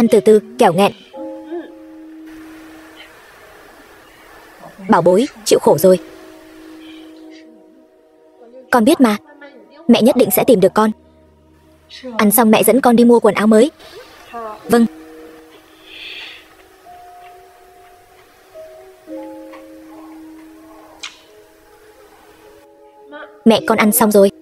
Ăn từ từ, kẻo nghẹn. Bảo bối, chịu khổ rồi. Con biết mà, mẹ nhất định sẽ tìm được con. Ăn xong mẹ dẫn con đi mua quần áo mới. Vâng. Mẹ, con ăn xong rồi.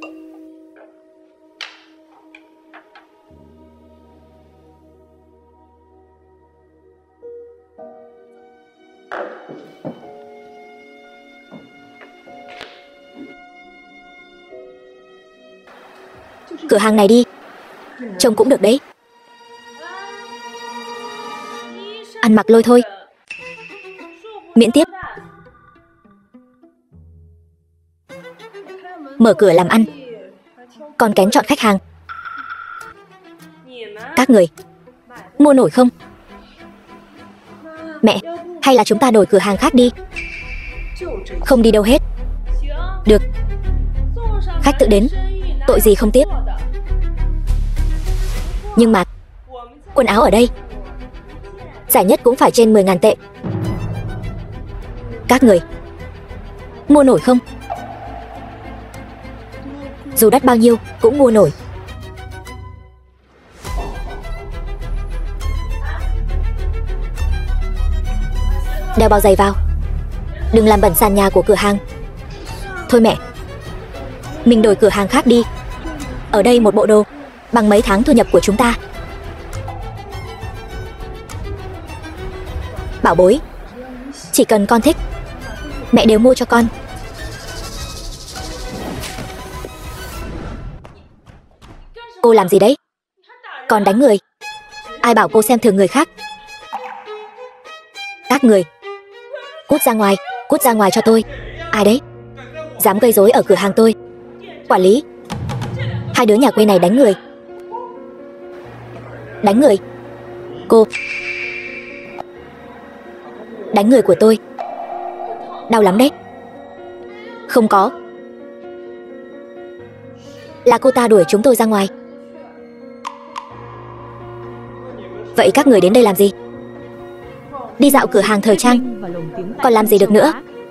Cửa hàng này đi, trông cũng được đấy. Ăn mặc lôi thôi, miễn tiếp. Mở cửa làm ăn, còn kén chọn khách hàng. Các người mua nổi không? Mẹ, hay là chúng ta đổi cửa hàng khác đi? Không đi đâu hết. Được, khách tự đến, tội gì không tiếp. Nhưng mà quần áo ở đây rẻ nhất cũng phải trên 10.000 tệ. Các người mua nổi không? Dù đắt bao nhiêu cũng mua nổi. Đeo bao giày vào, đừng làm bẩn sàn nhà của cửa hàng. Thôi mẹ, mình đổi cửa hàng khác đi. Ở đây một bộ đồ bằng mấy tháng thu nhập của chúng ta. Bảo bối, chỉ cần con thích, mẹ đều mua cho con. Cô làm gì đấy? Còn đánh người. Ai bảo cô xem thường người khác? Các người cút ra ngoài cho tôi. Ai đấy dám gây rối ở cửa hàng tôi? Quản lý, hai đứa nhà quê này đánh người. Đánh người? Cô đánh người của tôi, đau lắm đấy. Không có, là cô ta đuổi chúng tôi ra ngoài. Vậy các người đến đây làm gì? Đi dạo cửa hàng thời trang, còn làm gì được nữa?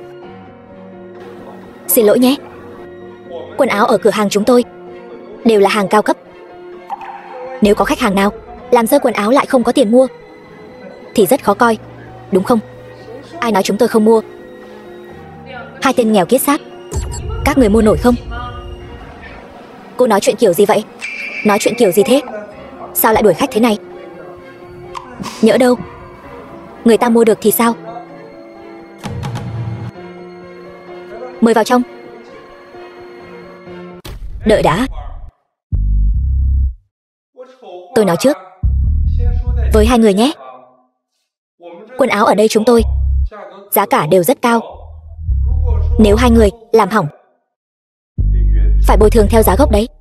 Xin lỗi nhé, quần áo ở cửa hàng chúng tôi đều là hàng cao cấp. Nếu có khách hàng nào làm rơi quần áo lại không có tiền mua thì rất khó coi, đúng không? Ai nói chúng tôi không mua? Hai tên nghèo kiết xác, các người mua nổi không? Cô nói chuyện kiểu gì vậy? Nói chuyện kiểu gì thế? Sao lại đuổi khách thế này? Nhỡ đâu người ta mua được thì sao? Mời vào trong. Đợi đã, tôi nói trước với hai người nhé. Quần áo ở đây chúng tôi giá cả đều rất cao. Nếu hai người làm hỏng phải bồi thường theo giá gốc đấy.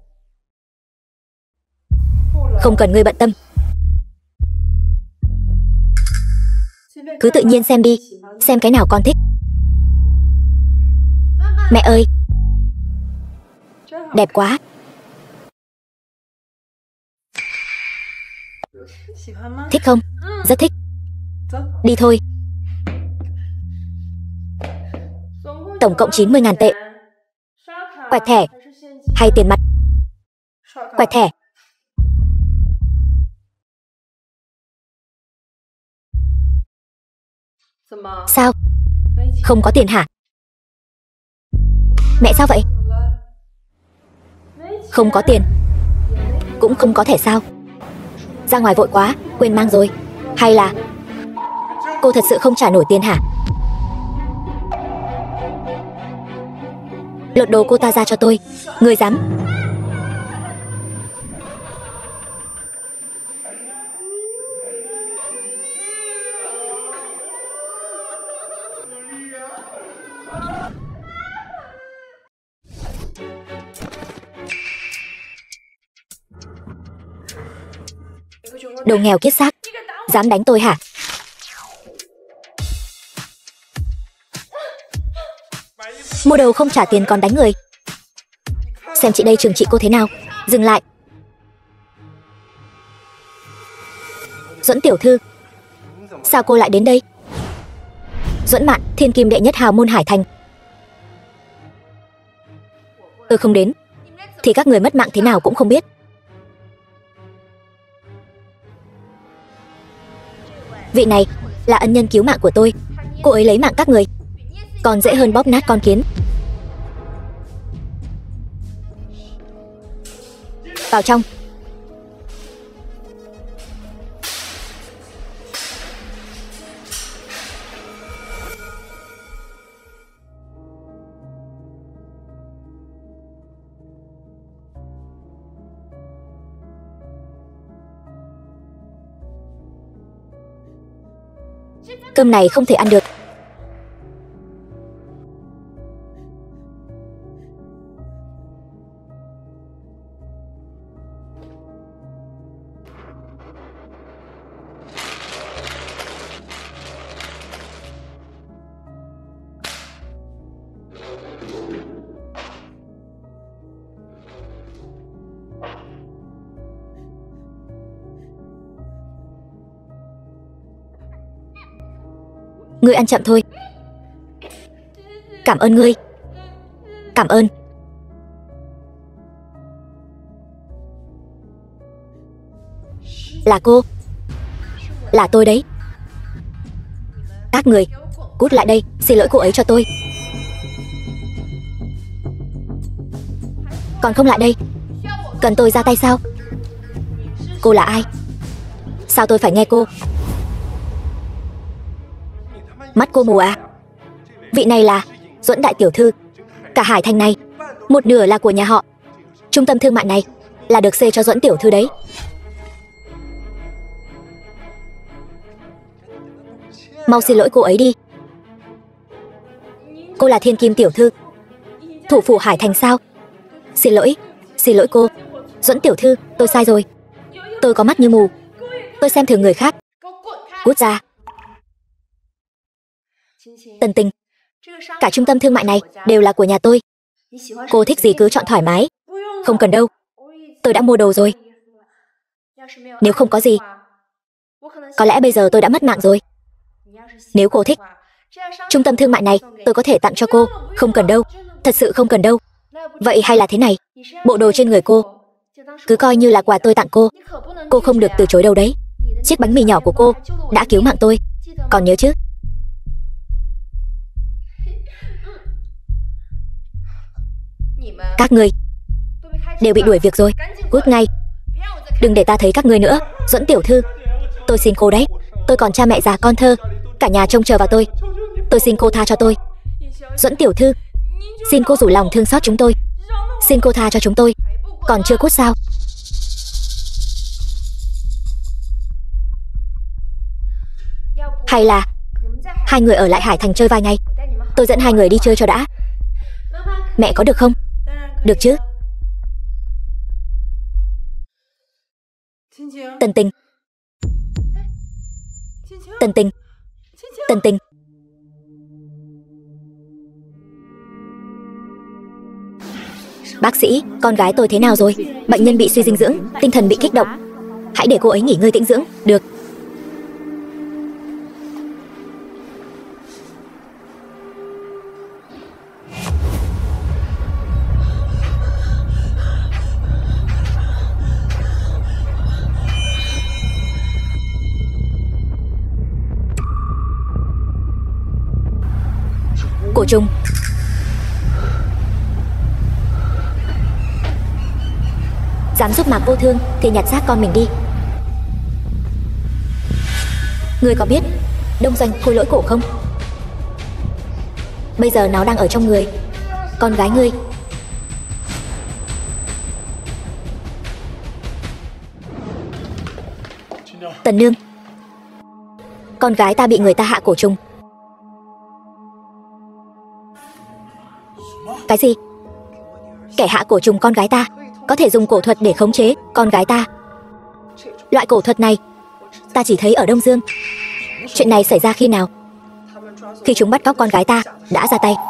Không cần ngươi bận tâm, cứ tự nhiên xem đi, xem cái nào con thích. Mẹ ơi, đẹp quá. Thích không? Rất thích. Đi thôi. Tổng cộng 90.000 tệ. Quẹt thẻ hay tiền mặt? Quẹt thẻ. Sao? Không có tiền hả? Mẹ sao vậy? Không có tiền cũng không có thẻ sao? Ra ngoài vội quá, quên mang rồi. Hay là cô thật sự không trả nổi tiền hả? Lột đồ cô ta ra cho tôi. Người dám? Đồ nghèo kiết xác, dám đánh tôi hả? Mua đồ không trả tiền còn đánh người. Xem chị đây trừng trị cô thế nào. Dừng lại. Duẫn tiểu thư, sao cô lại đến đây? Duẫn Mạn, thiên kim đệ nhất hào môn Hải Thành. Tôi không đến thì các người mất mạng thế nào cũng không biết. Vị này là ân nhân cứu mạng của tôi. Cô ấy lấy mạng các người còn dễ hơn bóp nát con kiến. Vào trong. Cơm này không thể ăn được. Ngươi ăn chậm thôi. Cảm ơn ngươi. Cảm ơn. Là cô. Là tôi đấy. Các người cút lại đây, xin lỗi cô ấy cho tôi. Còn không lại đây. Cần tôi ra tay sao? Cô là ai? Sao tôi phải nghe cô? Mắt cô mù à? Vị này là Duẫn đại tiểu thư. Cả Hải Thành này một nửa là của nhà họ. Trung tâm thương mại này là được xê cho Duẫn tiểu thư đấy. Mau xin lỗi cô ấy đi. Cô là thiên kim tiểu thư, thủ phủ Hải Thành sao? Xin lỗi cô. Duẫn tiểu thư, tôi sai rồi. Tôi có mắt như mù. Tôi xem thường người khác. Cút ra. Tần Tình, cả trung tâm thương mại này đều là của nhà tôi. Cô thích gì cứ chọn thoải mái. Không cần đâu, tôi đã mua đồ rồi. Nếu không có gì, có lẽ bây giờ tôi đã mất mạng rồi. Nếu cô thích, trung tâm thương mại này tôi có thể tặng cho cô. Không cần đâu, thật sự không cần đâu. Vậy hay là thế này, bộ đồ trên người cô cứ coi như là quà tôi tặng cô. Cô không được từ chối đâu đấy. Chiếc bánh mì nhỏ của cô đã cứu mạng tôi, còn nhớ chứ? Các ngươi đều bị đuổi việc rồi, cút ngay. Đừng để ta thấy các ngươi nữa. Duẫn tiểu thư, tôi xin cô đấy. Tôi còn cha mẹ già con thơ, cả nhà trông chờ vào tôi. Tôi xin cô tha cho tôi. Duẫn tiểu thư, xin cô rủ lòng thương xót chúng tôi. Xin cô tha cho chúng tôi. Còn chưa cút sao? Hay là hai người ở lại Hải Thành chơi vài ngày, tôi dẫn hai người đi chơi cho đã. Mẹ có được không? Được chứ? Tần Tình. Tần Tình. Tần Tình. Bác sĩ, con gái tôi thế nào rồi? Bệnh nhân bị suy dinh dưỡng, tinh thần bị kích động. Hãy để cô ấy nghỉ ngơi tĩnh dưỡng. Được. Cổ Trùng. Dám giúp Mạc Vô Thương thì nhặt xác con mình đi. Ngươi có biết Đông Doanh Khôi Lỗi Cổ không? Bây giờ nó đang ở trong người con gái ngươi. Tần nương, con gái ta bị người ta hạ cổ trùng. Cái gì? Kẻ hạ cổ trùng con gái ta có thể dùng cổ thuật để khống chế con gái ta. Loại cổ thuật này ta chỉ thấy ở Đông Dương. Chuyện này xảy ra khi nào? Khi chúng bắt cóc con gái ta đã ra tay,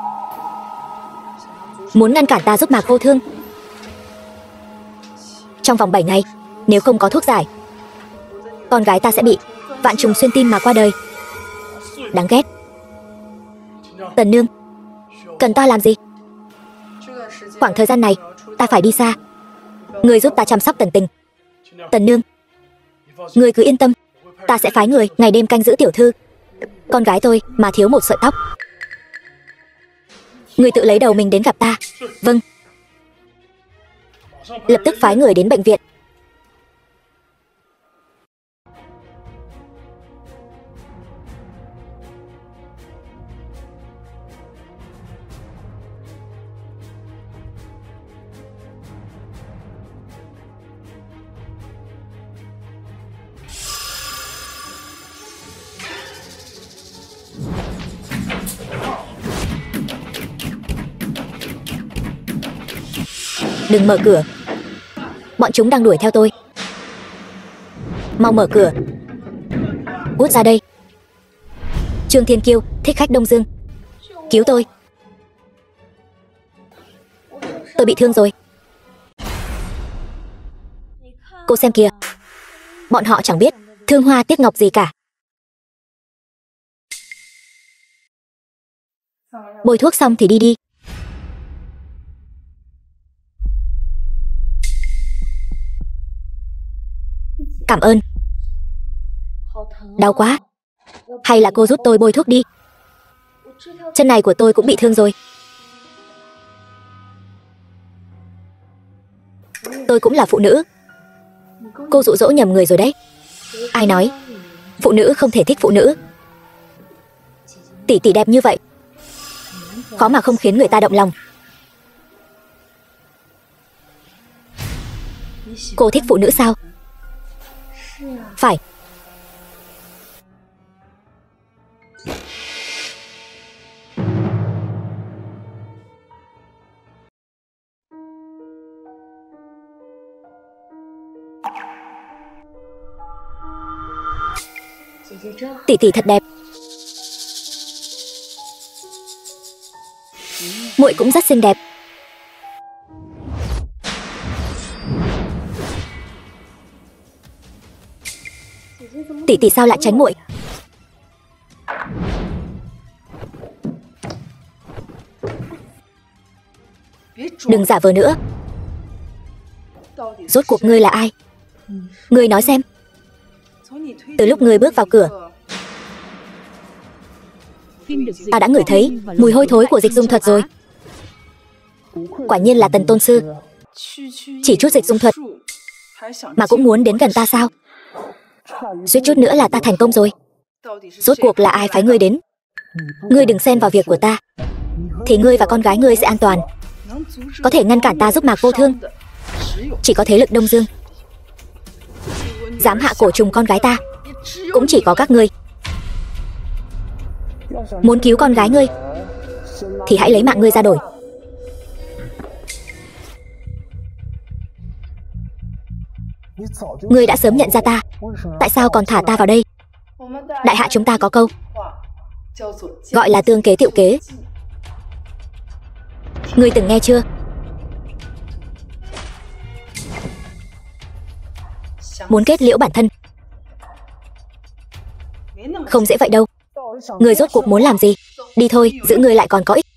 muốn ngăn cản ta giúp Mạc Vô Thương. Trong vòng 7 ngày, nếu không có thuốc giải, con gái ta sẽ bị vạn trùng xuyên tim mà qua đời. Đáng ghét. Tần nương, cần ta làm gì? Khoảng thời gian này ta phải đi xa, người giúp ta chăm sóc Tần Tình. Tần nương, người cứ yên tâm, ta sẽ phái người ngày đêm canh giữ tiểu thư. Con gái tôi mà thiếu một sợi tóc, người tự lấy đầu mình đến gặp ta. Vâng. Lập tức phái người đến bệnh viện. Đừng mở cửa, bọn chúng đang đuổi theo tôi. Mau mở cửa. Cút ra đây. Trương Thiên Kiêu, thích khách Đông Dương, cứu tôi. Tôi bị thương rồi. Cô xem kìa, bọn họ chẳng biết thương hoa tiếc ngọc gì cả. Bôi thuốc xong thì đi đi. Cảm ơn. Đau quá. Hay là cô giúp tôi bôi thuốc đi. Chân này của tôi cũng bị thương rồi. Tôi cũng là phụ nữ. Cô dụ dỗ nhầm người rồi đấy. Ai nói phụ nữ không thể thích phụ nữ? Tỷ tỷ đẹp như vậy, khó mà không khiến người ta động lòng. Cô thích phụ nữ sao? Phải. Tỷ tỷ thật đẹp. Muội cũng rất xinh đẹp. Tỷ tỷ sao lại tránh muội? Đừng giả vờ nữa. Rốt cuộc ngươi là ai? Ngươi nói xem. Từ lúc ngươi bước vào cửa, ta đã ngửi thấy mùi hôi thối của dịch dung thuật rồi. Quả nhiên là Tần tôn sư. Chỉ chút dịch dung thuật mà cũng muốn đến gần ta sao? Suýt chút nữa là ta thành công rồi. Rốt cuộc là ai phái ngươi đến? Ngươi đừng xen vào việc của ta, thì ngươi và con gái ngươi sẽ an toàn. Có thể ngăn cản ta giúp Mạc Vô Thương chỉ có thế lực Đông Dương. Dám hạ cổ trùng con gái ta cũng chỉ có các ngươi. Muốn cứu con gái ngươi thì hãy lấy mạng ngươi ra đổi. Ngươi đã sớm nhận ra ta, tại sao còn thả ta vào đây? Đại hạ chúng ta có câu gọi là tương kế tiệu kế. Ngươi từng nghe chưa? Muốn kết liễu bản thân không dễ vậy đâu. Ngươi rốt cuộc muốn làm gì? Đi thôi, giữ ngươi lại còn có ích.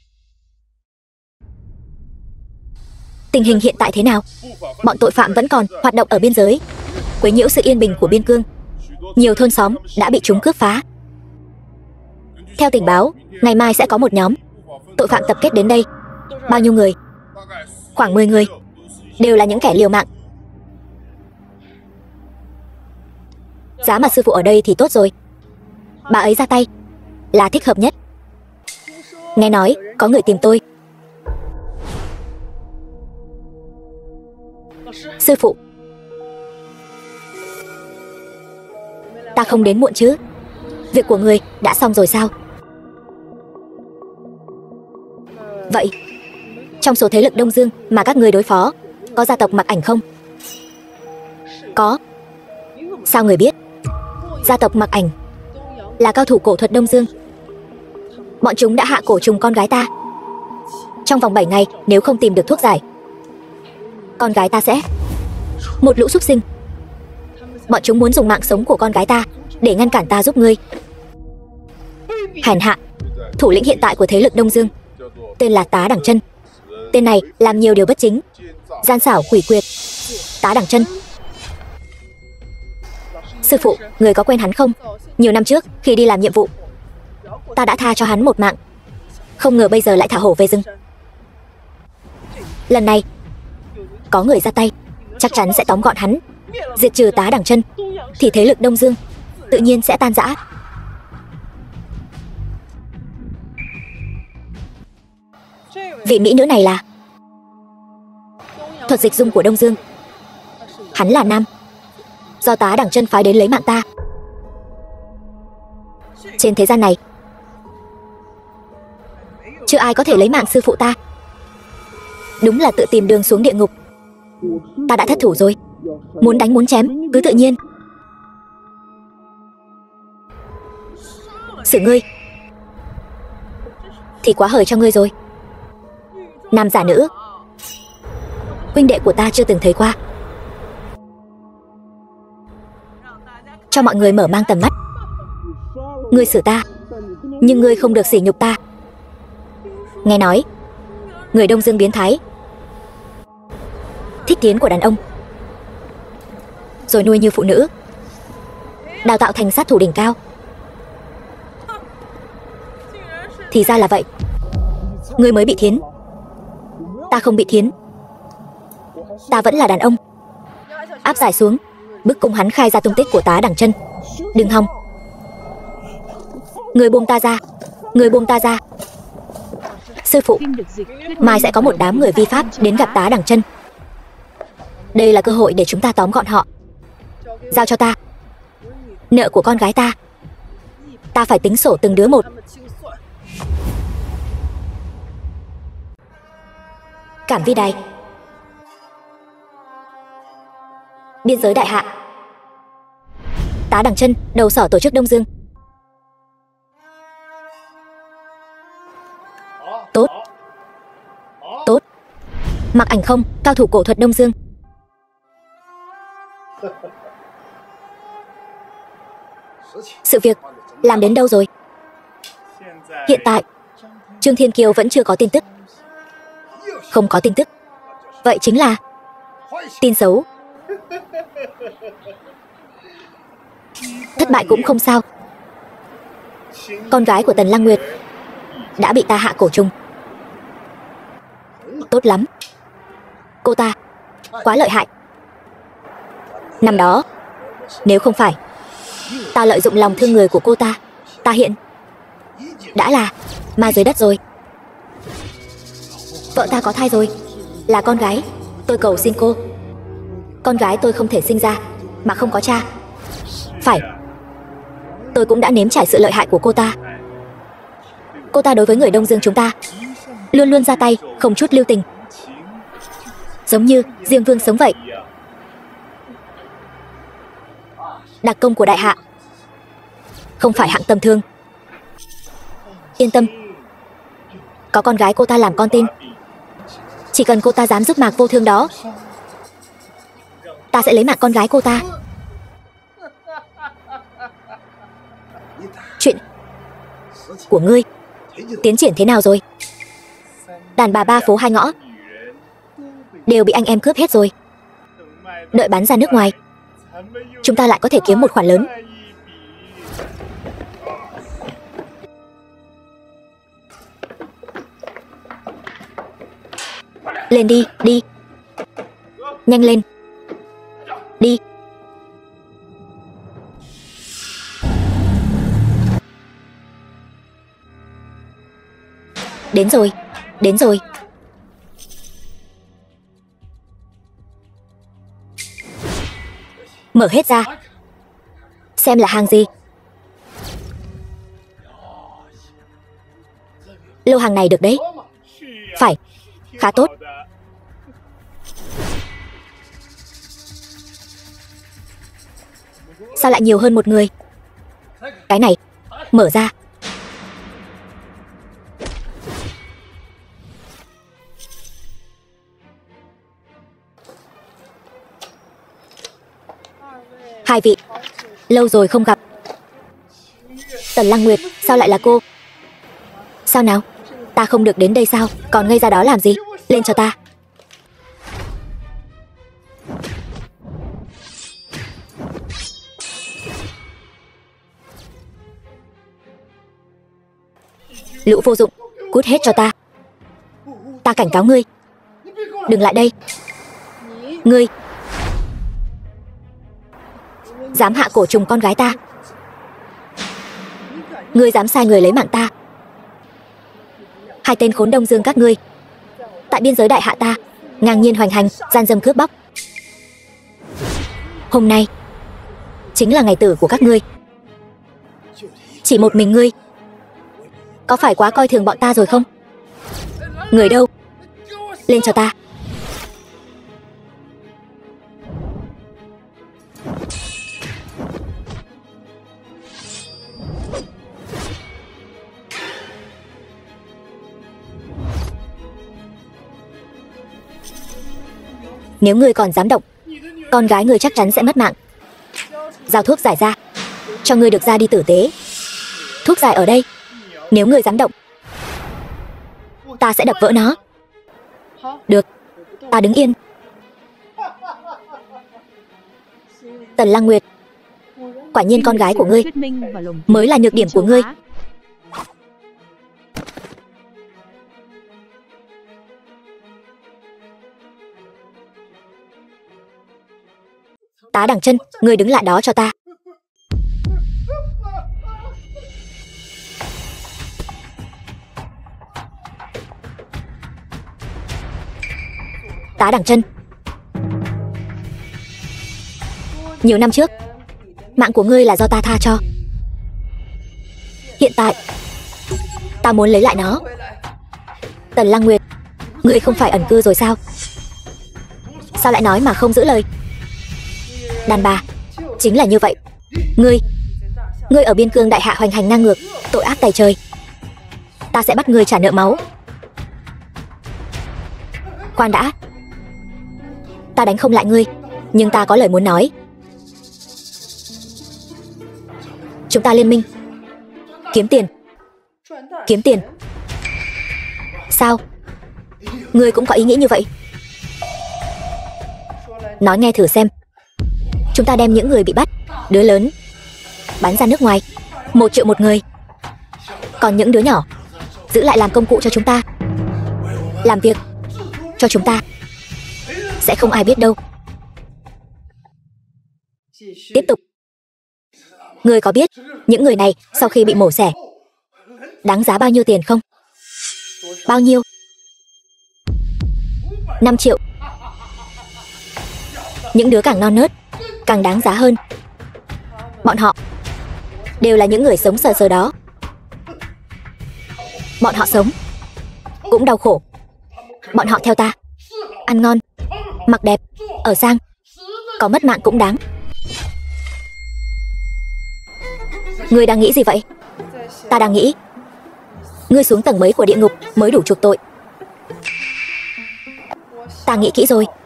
Tình hình hiện tại thế nào? Bọn tội phạm vẫn còn hoạt động ở biên giới, quấy nhiễu sự yên bình của biên cương. Nhiều thôn xóm đã bị chúng cướp phá. Theo tình báo, ngày mai sẽ có một nhóm tội phạm tập kết đến đây. Bao nhiêu người? Khoảng 10 người, đều là những kẻ liều mạng. Giá mà sư phụ ở đây thì tốt rồi. Bà ấy ra tay là thích hợp nhất. Nghe nói có người tìm tôi. Sư phụ, ta không đến muộn chứ? Việc của người đã xong rồi sao? Vậy trong số thế lực Đông Dương mà các người đối phó có gia tộc Mặc Ảnh không? Có. Sao người biết? Gia tộc Mặc Ảnh là cao thủ cổ thuật Đông Dương. Bọn chúng đã hạ cổ trùng con gái ta. Trong vòng 7 ngày nếu không tìm được thuốc giải, con gái ta sẽ... Một lũ súc sinh. Bọn chúng muốn dùng mạng sống của con gái ta để ngăn cản ta giúp ngươi. Hèn hạ. Thủ lĩnh hiện tại của thế lực Đông Dương tên là Tá Đẳng Chân. Tên này làm nhiều điều bất chính, gian xảo quỷ quyệt. Tá Đẳng Chân. Sư phụ, người có quen hắn không? Nhiều năm trước, khi đi làm nhiệm vụ, ta đã tha cho hắn một mạng. Không ngờ bây giờ lại thả hổ về rừng. Lần này có người ra tay, chắc chắn sẽ tóm gọn hắn. Diệt trừ Tá Đẳng Chân thì thế lực Đông Dương tự nhiên sẽ tan rã. Vị mỹ nữ này là Thuật Dịch Dung của Đông Dương. Hắn là nam, do Tá Đẳng Chân phái đến lấy mạng ta. Trên thế gian này chưa ai có thể lấy mạng sư phụ ta. Đúng là tự tìm đường xuống địa ngục. Ta đã thất thủ rồi. Muốn đánh muốn chém cứ tự nhiên. Xử ngươi thì quá hời cho ngươi rồi. Nam giả nữ, huynh đệ của ta chưa từng thấy qua. Cho mọi người mở mang tầm mắt. Ngươi xử ta, nhưng ngươi không được sỉ nhục ta. Nghe nói người Đông Dương biến thái, thích kiến của đàn ông, rồi nuôi như phụ nữ, đào tạo thành sát thủ đỉnh cao. Thì ra là vậy. Ngươi mới bị thiến, ta không bị thiến. Ta vẫn là đàn ông. Áp giải xuống, bức cung hắn khai ra tung tích của Tá Đẳng Chân. Đừng hòng. Người buông ta ra, người buông ta ra. Sư phụ, mai sẽ có một đám người vi pháp đến gặp Tá Đẳng Chân. Đây là cơ hội để chúng ta tóm gọn họ. Giao cho ta. Nợ của con gái ta, ta phải tính sổ từng đứa một. Cảm Vi Đài. Biên giới đại hạ. Tá Đẳng Chân, đầu sỏ tổ chức Đông Dương. Tốt. Tốt. Mặc Ảnh Không, cao thủ cổ thuật Đông Dương. Sự việc làm đến đâu rồi? Hiện tại Trương Thiên Kiều vẫn chưa có tin tức. Không có tin tức, vậy chính là tin xấu. Thất bại cũng không sao. Con gái của Tần Lăng Nguyệt đã bị ta hạ cổ trùng. Tốt lắm. Cô ta quá lợi hại. Năm đó, nếu không phải ta lợi dụng lòng thương người của cô ta hiện đã là ma dưới đất rồi. Vợ ta có thai rồi, là con gái. Tôi cầu xin cô. Con gái tôi không thể sinh ra mà không có cha. Phải. Tôi cũng đã nếm trải sự lợi hại của cô ta. Cô ta đối với người Đông Dương chúng ta luôn luôn ra tay, không chút lưu tình, giống như Diêm Vương sống vậy. Đặc công của đại hạ không phải hạng tầm thường. Yên tâm, có con gái cô ta làm con tin. Chỉ cần cô ta dám giúp Mạc Vô Thương đó, ta sẽ lấy mạng con gái cô ta. Chuyện của ngươi tiến triển thế nào rồi? Đàn bà ba phố hai ngõ đều bị anh em cướp hết rồi. Đợi bán ra nước ngoài, chúng ta lại có thể kiếm một khoản lớn. Lên đi, đi. Nhanh lên. Đi. Đến rồi, đến rồi. Mở hết ra, xem là hàng gì. Lô hàng này được đấy. Phải, khá tốt. Sao lại nhiều hơn một người? Cái này, mở ra. Hai vị, lâu rồi không gặp. Tần Lăng Nguyệt, sao lại là cô? Sao nào? Ta không được đến đây sao? Còn ngây ra đó làm gì? Lên cho ta. Lũ vô dụng, cút hết cho ta. Ta cảnh cáo ngươi, đừng lại đây. Ngươi dám hạ cổ trùng con gái ta, ngươi dám sai người lấy mạng ta. Hai tên khốn Đông Dương các ngươi tại biên giới đại hạ ta ngang nhiên hoành hành, gian dâm cướp bóc. Hôm nay chính là ngày tử của các ngươi. Chỉ một mình ngươi, có phải quá coi thường bọn ta rồi không? Người đâu? Lên cho ta. Nếu ngươi còn dám động, con gái ngươi chắc chắn sẽ mất mạng. Giao thuốc giải ra, cho ngươi được ra đi tử tế. Thuốc giải ở đây. Nếu ngươi dám động, ta sẽ đập vỡ nó. Được, ta đứng yên. Tần Lăng Nguyệt, quả nhiên con gái của ngươi mới là nhược điểm của ngươi. Tá Đằng Chân, ngươi đứng lại đó cho ta. Tá Đằng Chân, nhiều năm trước mạng của ngươi là do ta tha cho. Hiện tại ta muốn lấy lại nó. Tần Lăng Nguyệt, ngươi không phải ẩn cư rồi sao? Sao lại nói mà không giữ lời? Đàn bà chính là như vậy. Ngươi ở biên cương đại hạ hoành hành ngang ngược, tội ác tày trời. Ta sẽ bắt ngươi trả nợ máu. Khoan đã, ta đánh không lại ngươi, nhưng ta có lời muốn nói. Chúng ta liên minh, kiếm tiền. Kiếm tiền? Sao? Ngươi cũng có ý nghĩ như vậy? Nói nghe thử xem. Chúng ta đem những người bị bắt, đứa lớn, bán ra nước ngoài, 1 triệu một người. Còn những đứa nhỏ giữ lại làm công cụ cho chúng ta, làm việc cho chúng ta. Sẽ không ai biết đâu. Tiếp tục. Ngươi có biết những người này sau khi bị mổ xẻ đáng giá bao nhiêu tiền không? Bao nhiêu? 5 triệu. Những đứa càng non nớt càng đáng giá hơn. Bọn họ đều là những người sống sờ sờ đó. Bọn họ sống cũng đau khổ. Bọn họ theo ta ăn ngon, mặc đẹp, ở sang, có mất mạng cũng đáng. Ngươi đang nghĩ gì vậy? Ta đang nghĩ ngươi xuống tầng mấy của địa ngục mới đủ chuộc tội. Ta nghĩ kỹ rồi.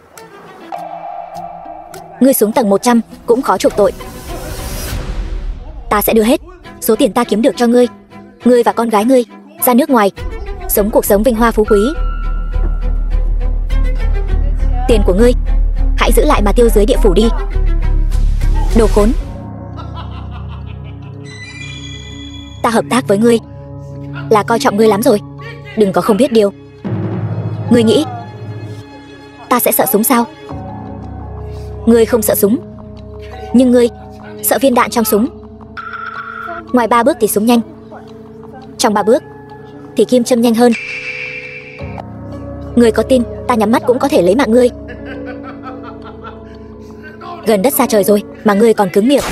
Ngươi xuống tầng 100 cũng khó chuộc tội. Ta sẽ đưa hết số tiền ta kiếm được cho ngươi. Ngươi và con gái ngươi ra nước ngoài sống cuộc sống vinh hoa phú quý. Tiền của ngươi hãy giữ lại mà tiêu dưới địa phủ đi. Đồ khốn. Ta hợp tác với ngươi là coi trọng ngươi lắm rồi. Đừng có không biết điều. Ngươi nghĩ ta sẽ sợ súng sao? Ngươi không sợ súng, nhưng ngươi sợ viên đạn trong súng. Ngoài 3 bước thì súng nhanh, trong 3 bước thì kim châm nhanh hơn. Ngươi có tin ta nhắm mắt cũng có thể lấy mạng ngươi? Gần đất xa trời rồi mà ngươi còn cứng miệng.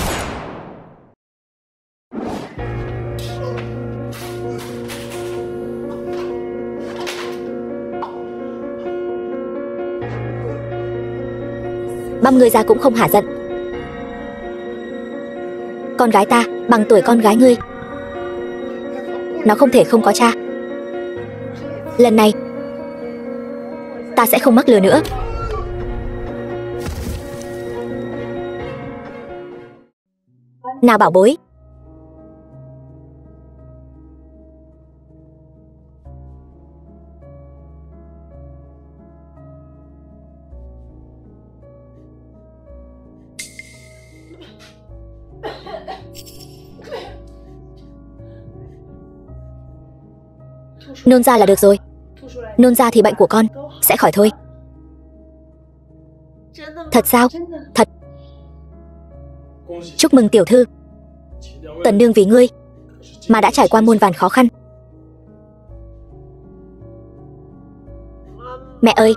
Băm ngươi ra cũng không hả giận. Con gái ta bằng tuổi con gái ngươi, nó không thể không có cha. Lần này ta sẽ không mắc lừa nữa. Nào bảo bối. Nôn ra là được rồi. Nôn ra thì bệnh của con sẽ khỏi thôi. Thật sao? Thật. Chúc mừng tiểu thư. Tần nương vì ngươi mà đã trải qua muôn vàn khó khăn. Mẹ ơi,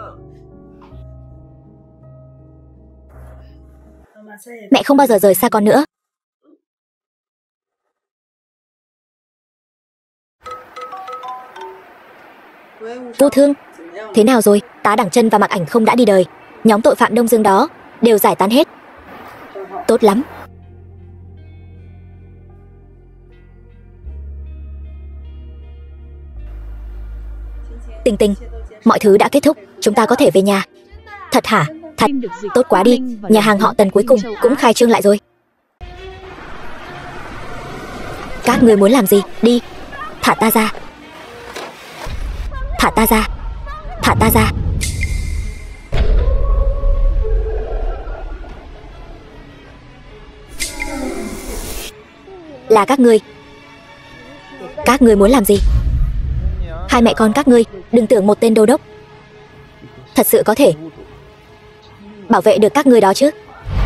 mẹ không bao giờ rời xa con nữa. Vô Thương, thế nào rồi? Tá Đẳng Chân và Mạc Ảnh không đã đi đời. Nhóm tội phạm Đông Dương đó đều giải tán hết. Tốt lắm. Tình Tình, mọi thứ đã kết thúc, chúng ta có thể về nhà. Thật hả? Thật. Tốt quá đi, nhà hàng họ Tần cuối cùng cũng khai trương lại rồi. Các người muốn làm gì? Đi. Thả ta ra. Thả ta ra. Thả ta ra. Là các ngươi. Các ngươi muốn làm gì? Hai mẹ con các ngươi đừng tưởng một tên đô đốc thật sự có thể bảo vệ được các ngươi đó chứ.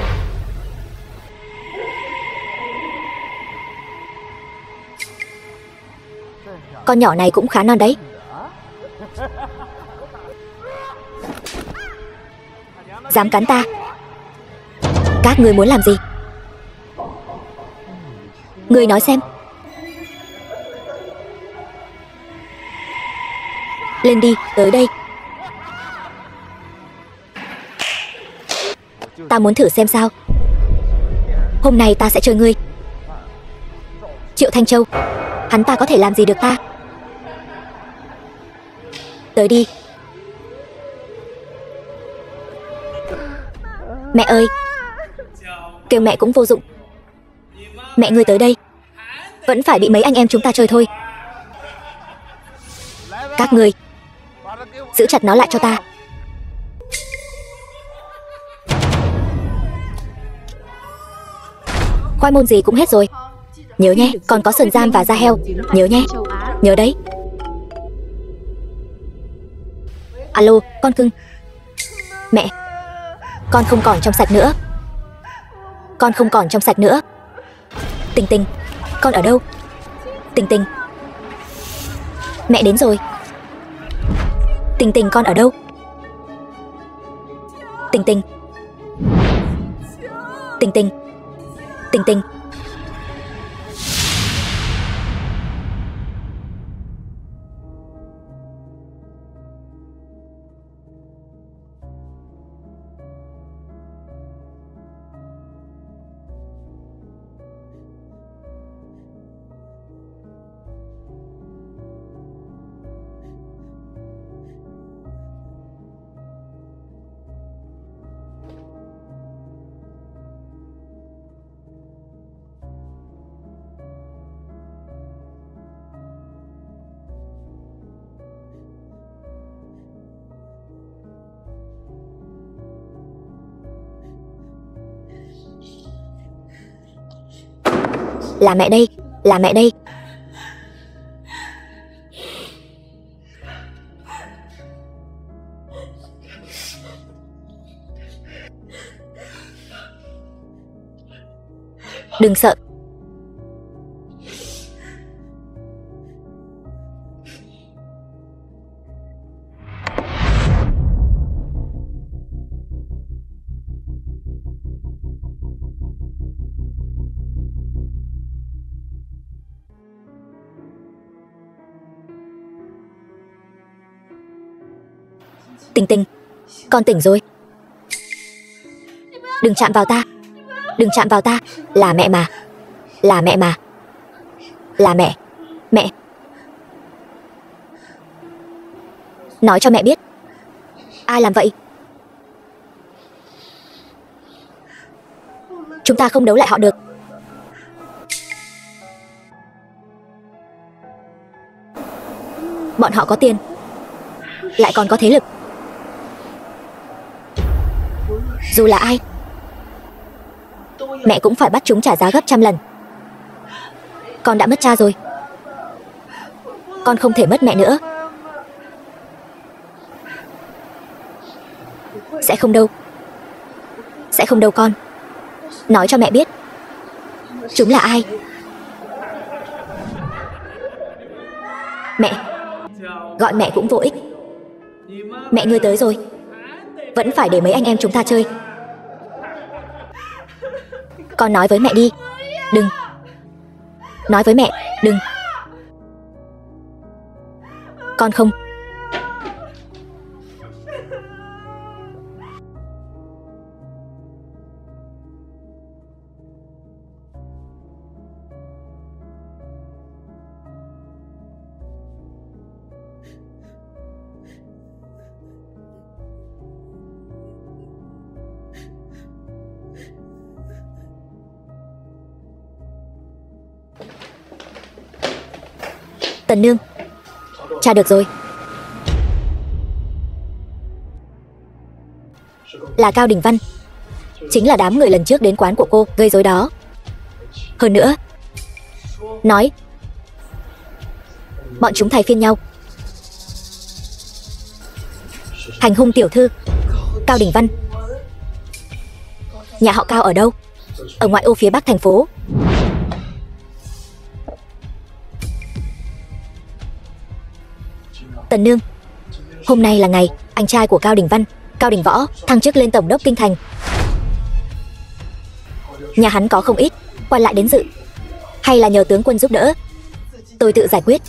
Con nhỏ này cũng khá non đấy. Dám cắn ta. Các ngươi muốn làm gì? Ngươi nói xem. Lên đi, tới đây. Ta muốn thử xem sao. Hôm nay ta sẽ chơi ngươi. Triệu Thanh Châu, hắn ta có thể làm gì được ta? Tới đi. Mẹ ơi. Kêu mẹ cũng vô dụng. Mẹ ngươi tới đây. Vẫn phải bị mấy anh em chúng ta chơi thôi. Các ngươi giữ chặt nó lại cho ta. Khoai môn gì cũng hết rồi. Nhớ nhé, còn có sườn giam và da heo. Nhớ nhé. Nhớ đấy. Alo, con cưng. Mẹ. Con không còn trong sạch nữa. Con không còn trong sạch nữa. Tình Tình, con ở đâu? Tình Tình. Mẹ đến rồi. Tình Tình, con ở đâu? Tình Tình. Tình Tình. Tình Tình. Là mẹ đây, là mẹ đây. Đừng sợ. Tình Tình, con tỉnh rồi. Đừng chạm vào ta. Đừng chạm vào ta. Là mẹ mà. Là mẹ mà. Là mẹ. Mẹ. Nói cho mẹ biết. Ai làm vậy? Chúng ta không đấu lại họ được. Bọn họ có tiền, lại còn có thế lực. Dù là ai, mẹ cũng phải bắt chúng trả giá gấp trăm lần. Con đã mất cha rồi, con không thể mất mẹ nữa. Sẽ không đâu. Sẽ không đâu con. Nói cho mẹ biết chúng là ai. Mẹ. Gọi mẹ cũng vô ích. Mẹ ngươi tới rồi, vẫn phải để mấy anh em chúng ta chơi. Con nói với mẹ đi. Đừng. Nói với mẹ, đừng. Con không. Tần nương, tra được rồi. Là Cao Đình Văn, chính là đám người lần trước đến quán của cô gây rối đó. Hơn nữa, nói bọn chúng thay phiên nhau hành hung tiểu thư Cao Đình Văn. Nhà họ Cao ở đâu? Ở ngoại ô phía bắc thành phố. Tần nương, hôm nay là ngày anh trai của Cao Đình Văn, Cao Đình Võ, thăng chức lên tổng đốc kinh thành. Nhà hắn có không ít quan lại đến dự, hay là nhờ tướng quân giúp đỡ? Tôi tự giải quyết.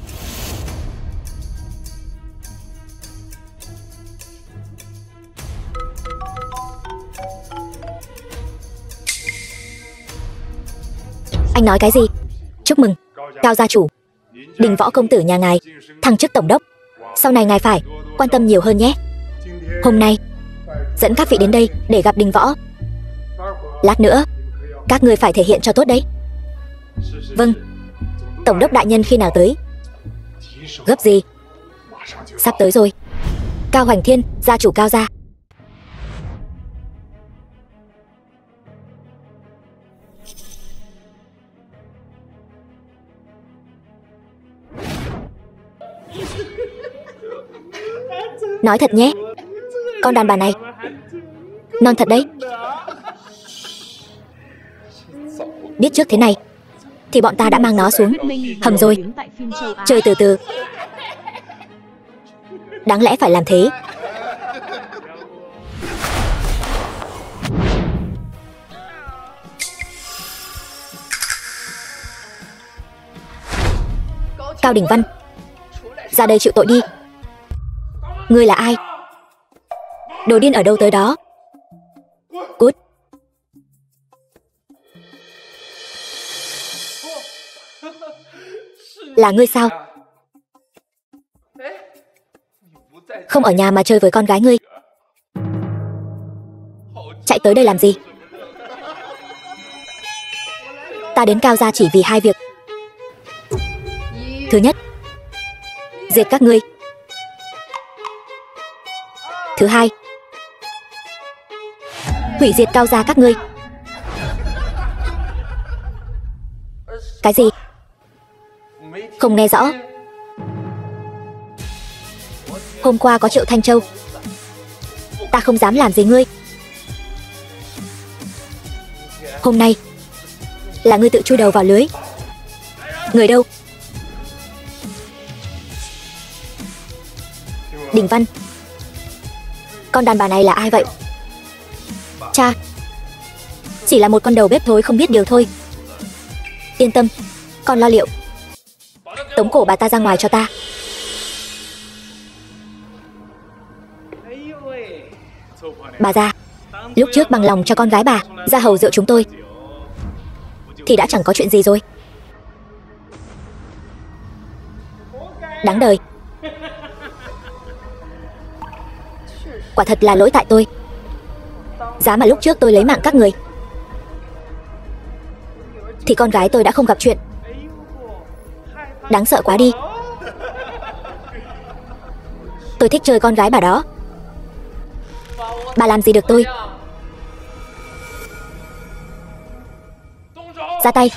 Anh nói cái gì? Chúc mừng, Cao gia chủ. Đình Võ công tử nhà ngài thăng chức tổng đốc, sau này ngài phải quan tâm nhiều hơn nhé. Hôm nay dẫn các vị đến đây để gặp Đình Võ. Lát nữa các người phải thể hiện cho tốt đấy. Vâng. Tổng đốc đại nhân khi nào tới? Gấp gì? Sắp tới rồi. Cao Hoành Thiên, gia chủ Cao gia. Nói thật nhé, con đàn bà này non thật đấy. Biết trước thế này thì bọn ta đã mang nó xuống hầm rồi. Chơi từ từ. Đáng lẽ phải làm thế. Cao Đình Văn, ra đây chịu tội đi. Ngươi là ai? Đồ điên ở đâu tới đó. Cút. Là ngươi sao? Không ở nhà mà chơi với con gái ngươi. Chạy tới đây làm gì? Ta đến Cao gia chỉ vì hai việc. Thứ nhất, diệt các ngươi. Thứ hai, hủy diệt Cao gia các ngươi. Cái gì? Không nghe rõ. Hôm qua có Triệu Thanh Châu. Ta không dám làm gì ngươi. Hôm nay là ngươi tự chui đầu vào lưới. Người đâu? Đình Văn. Con đàn bà này là ai vậy? Cha. Chỉ là một con đầu bếp thối không biết điều thôi. Yên tâm, con lo liệu. Tống cổ bà ta ra ngoài cho ta. Bà già, lúc trước bằng lòng cho con gái bà ra hầu rượu chúng tôi thì đã chẳng có chuyện gì rồi. Đáng đời. Quả thật là lỗi tại tôi. Giá mà lúc trước tôi lấy mạng các người thì con gái tôi đã không gặp chuyện. Đáng sợ quá đi. Tôi thích chơi con gái bà đó. Bà làm gì được tôi? Ra tay.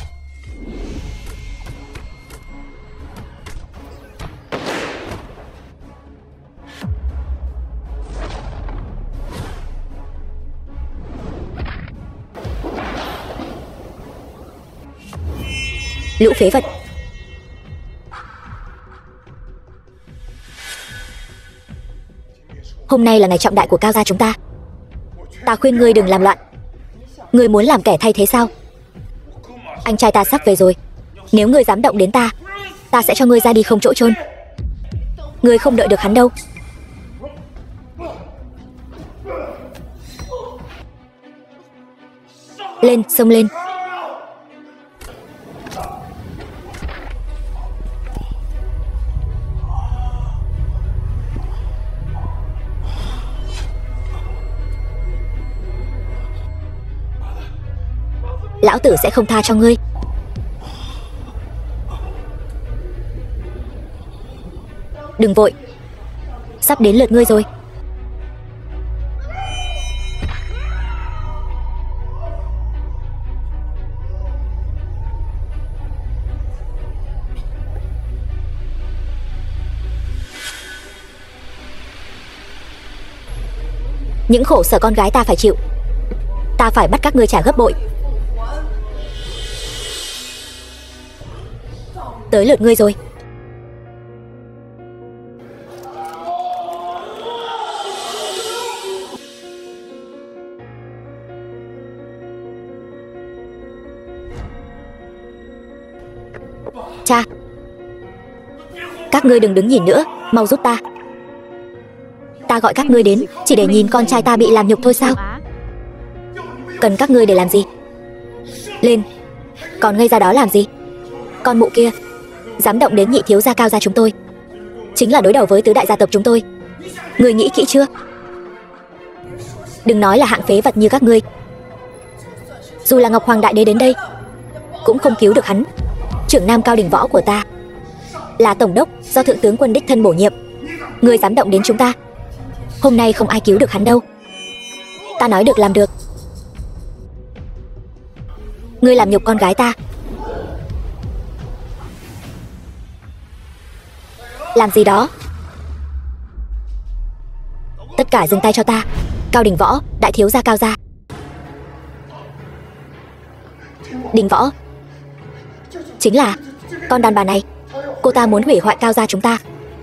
Lũ phế vật. Hôm nay là ngày trọng đại của Cao gia chúng ta. Ta khuyên ngươi đừng làm loạn. Ngươi muốn làm kẻ thay thế sao? Anh trai ta sắp về rồi. Nếu ngươi dám động đến ta, ta sẽ cho ngươi ra đi không chỗ chôn. Ngươi không đợi được hắn đâu. Lên, xông lên. Lão tử sẽ không tha cho ngươi. Đừng vội, sắp đến lượt ngươi rồi. Những khổ sở con gái ta phải chịu, ta phải bắt các ngươi trả gấp bội. Tới lượt ngươi rồi. Cha, các ngươi đừng đứng nhìn nữa, mau giúp ta. Ta gọi các ngươi đến chỉ để nhìn con trai ta bị làm nhục thôi sao? Cần các ngươi để làm gì? Lên, còn ngây ra đó làm gì? Con mụ kia dám động đến nhị thiếu gia Cao gia chúng tôi, chính là đối đầu với tứ đại gia tộc chúng tôi. Ngươi nghĩ kỹ chưa? Đừng nói là hạng phế vật như các ngươi. Dù là Ngọc Hoàng đại đế đến đây cũng không cứu được hắn. Trưởng nam Cao Đỉnh Võ của ta là tổng đốc do thượng tướng quân đích thân bổ nhiệm. Ngươi dám động đến chúng ta, hôm nay không ai cứu được hắn đâu. Ta nói được làm được. Ngươi làm nhục con gái ta. Làm gì đó? Tất cả dừng tay cho ta. Cao Đỉnh Võ, đại thiếu gia Cao gia. Đỉnh Võ chính là con đàn bà này. Cô ta muốn hủy hoại Cao gia chúng ta.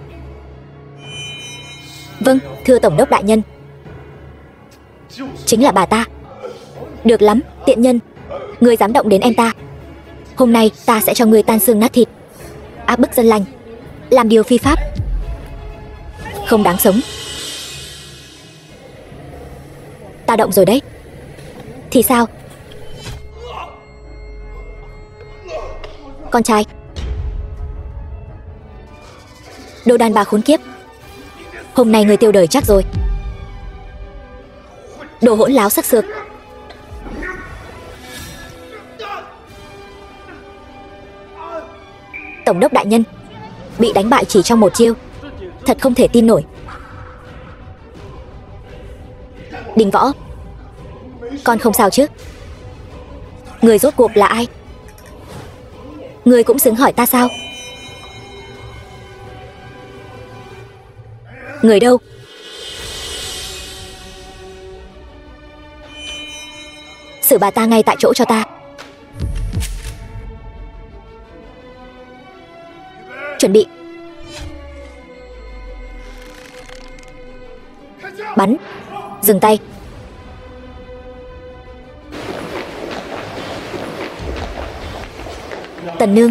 Vâng, thưa tổng đốc đại nhân. Chính là bà ta. Được lắm, tiện nhân. Ngươi dám động đến em ta, hôm nay ta sẽ cho ngươi tan xương nát thịt. Áp bức dân lành, làm điều phi pháp, không đáng sống. Ta động rồi đấy. Thì sao? Con trai, đồ đàn bà khốn kiếp, hôm nay ngươi tiêu đời chắc rồi. Đồ hỗn láo sắc sược. Tổng đốc đại nhân bị đánh bại chỉ trong một chiêu, thật không thể tin nổi. Đỉnh Võ, con không sao chứ? Người rốt cuộc là ai? Người cũng xứng hỏi ta sao? Người đâu? Xử bà ta ngay tại chỗ cho ta. Chuẩn bị. Bắn. Dừng tay. Tần nương.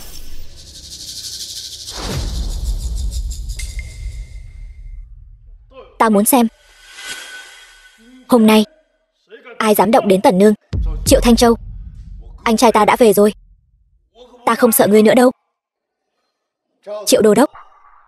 Ta muốn xem hôm nay ai dám động đến Tần nương. Triệu Thanh Châu, anh trai ta đã về rồi. Ta không sợ ngươi nữa đâu. Triệu đô đốc,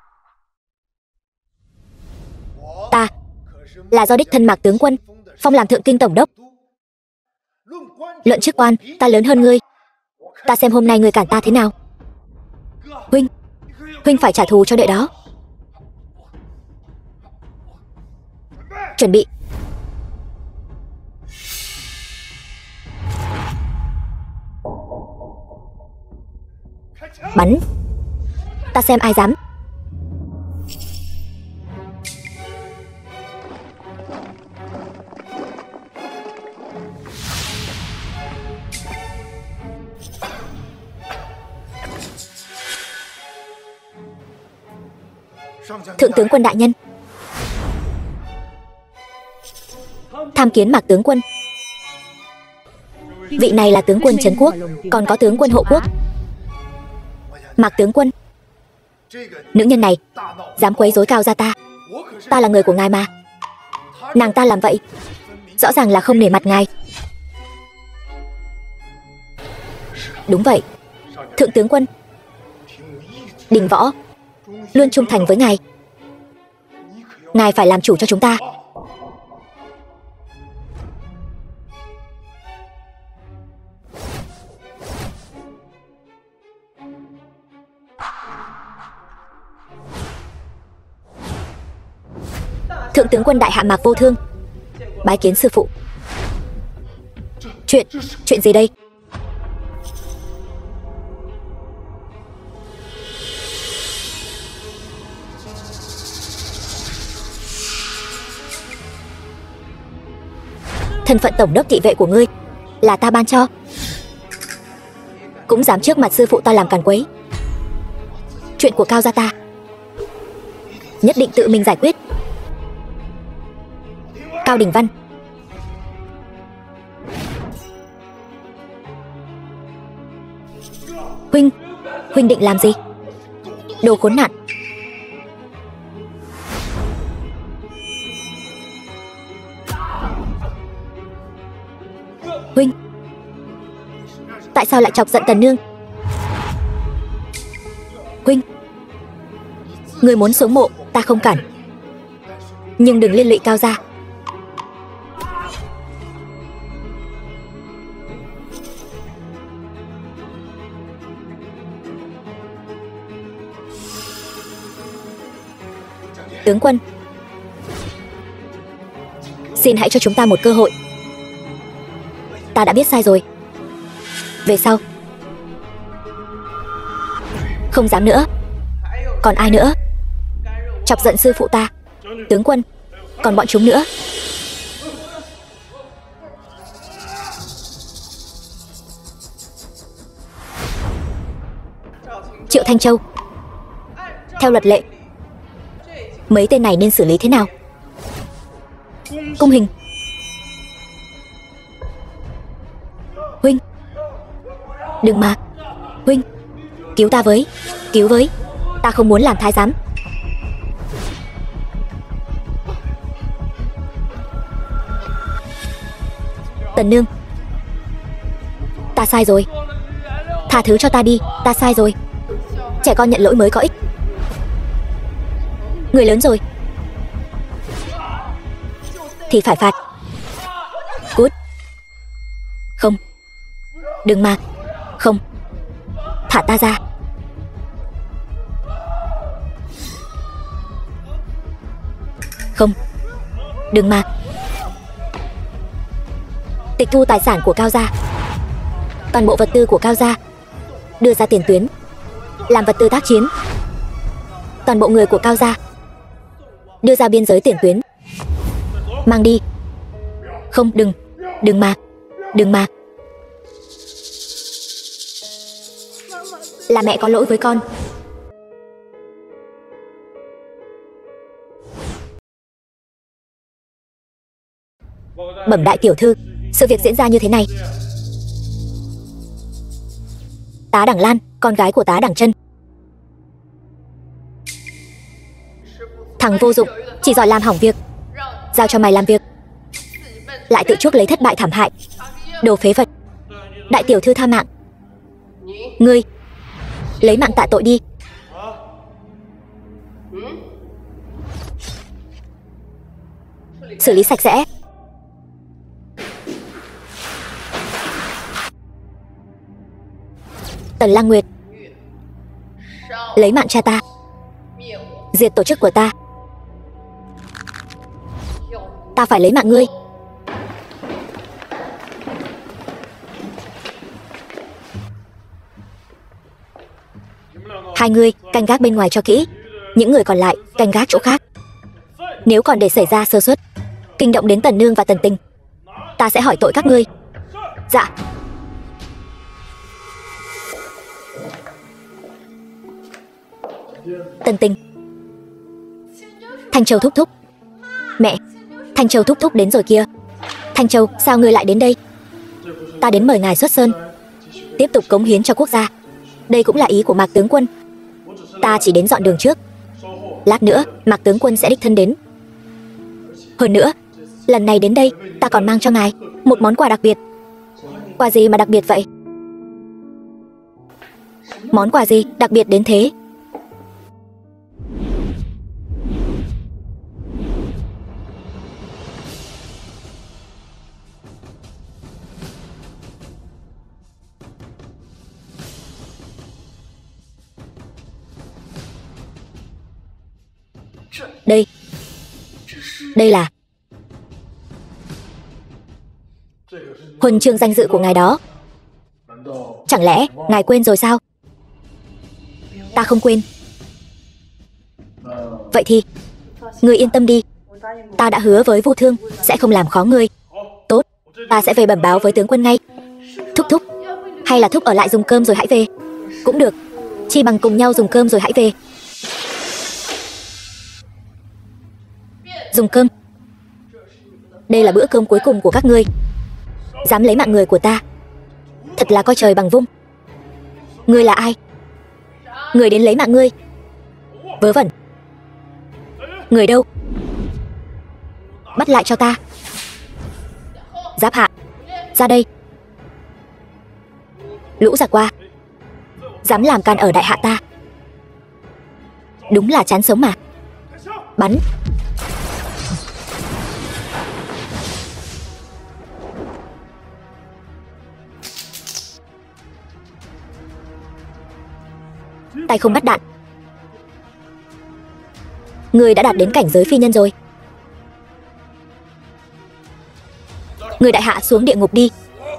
ta là do đích thân Mạc tướng quân phong làm thượng kinh tổng đốc. Luận chức quan, ta lớn hơn ngươi. Ta xem hôm nay ngươi cản ta thế nào. Huynh phải trả thù cho đệ đó. Chuẩn bị. Bắn. Ta xem ai dám. Thượng tướng quân đại nhân. Tham kiến Mạc tướng quân. Vị này là tướng quân trấn quốc, còn có tướng quân hộ quốc. Mạc tướng quân, nữ nhân này dám quấy rối Cao gia ta. Ta là người của ngài mà. Nàng ta làm vậy rõ ràng là không nể mặt ngài. Đúng vậy, thượng tướng quân. Đình Võ luôn trung thành với ngài. Ngài phải làm chủ cho chúng ta. Thượng tướng quân đại hạ Mạc Vô Thương, bái kiến sư phụ. Chuyện gì đây? Thân phận tổng đốc thị vệ của ngươi là ta ban cho, cũng dám trước mặt sư phụ ta làm càn quấy. Chuyện của Cao gia ta nhất định tự mình giải quyết. Cao Đình Văn, huynh định làm gì? Đồ khốn nạn. Huynh, tại sao lại chọc giận Tần nương? Huynh, người muốn xuống mộ ta không cản, nhưng đừng liên lụy Cao gia. Tướng quân, xin hãy cho chúng ta một cơ hội. Ta đã biết sai rồi. Về sau không dám nữa. Còn ai nữa chọc giận sư phụ ta? Tướng quân, còn bọn chúng nữa. Triệu Thanh Châu, theo luật lệ mấy tên này nên xử lý thế nào? Cung hình. Huynh, đừng mà. Huynh, cứu ta với. Cứu với. Ta không muốn làm thái giám. Tần nương, ta sai rồi. Tha thứ cho ta đi, ta sai rồi. Trẻ con nhận lỗi mới có ích. Người lớn rồi thì phải phạt. Cút. Không. Đừng mà. Không. Thả ta ra. Không. Đừng mà. Tịch thu tài sản của Cao gia, toàn bộ vật tư của Cao gia đưa ra tiền tuyến làm vật tư tác chiến. Toàn bộ người của Cao gia đưa ra biên giới tiền tuyến. Mang đi. Không. Đừng. Đừng mà. Đừng mà. Là mẹ có lỗi với con. Bẩm đại tiểu thư, sự việc diễn ra như thế này. Tá Đẳng Lan, con gái của tá Đẳng Trân. Thằng vô dụng, chỉ giỏi làm hỏng việc. Giao cho mày làm việc lại tự chuốc lấy thất bại thảm hại. Đồ phế vật. Đại tiểu thư tha mạng. Ngươi lấy mạng tạ tội đi. Xử lý sạch sẽ. Tần Lang Nguyệt, lấy mạng cha ta, diệt tổ chức của ta. Ta phải lấy mạng ngươi. Hai người canh gác bên ngoài cho kỹ, những người còn lại canh gác chỗ khác. Nếu còn để xảy ra sơ suất, kinh động đến Tần Nương và Tần Tình, ta sẽ hỏi tội các ngươi. Dạ. Tần Tình. Thanh Châu thúc thúc. Mẹ, Thanh Châu thúc thúc đến rồi kia. Thanh Châu, sao ngươi lại đến đây? Ta đến mời ngài xuất sơn, tiếp tục cống hiến cho quốc gia. Đây cũng là ý của Mạc tướng quân. Ta chỉ đến dọn đường trước, lát nữa Mạc tướng quân sẽ đích thân đến. Hơn nữa, lần này đến đây ta còn mang cho ngài một món quà đặc biệt. Quà gì mà đặc biệt vậy? Món quà gì đặc biệt đến thế? Đây là huân chương danh dự của ngài đó. Chẳng lẽ ngài quên rồi sao? Ta không quên. Vậy thì ngươi yên tâm đi, ta đã hứa với Vu Thương sẽ không làm khó ngươi. Tốt, ta sẽ về bẩm báo với tướng quân ngay. Thúc thúc, hay là thúc ở lại dùng cơm rồi hãy về? Cũng được, chi bằng cùng nhau dùng cơm rồi hãy về. Dùng cơm? Đây là bữa cơm cuối cùng của các ngươi. Dám lấy mạng người của ta, thật là coi trời bằng vung. Ngươi là ai? Người đến lấy mạng ngươi? Vớ vẩn. Người đâu? Bắt lại cho ta. Giáp Hạ, ra đây. Lũ giặc qua, dám làm can ở đại hạ ta, đúng là chán sống mà. Bắn. Tay không bắt đạn. Ngươi đã đạt đến cảnh giới phi nhân rồi. Người đại hạ xuống địa ngục đi.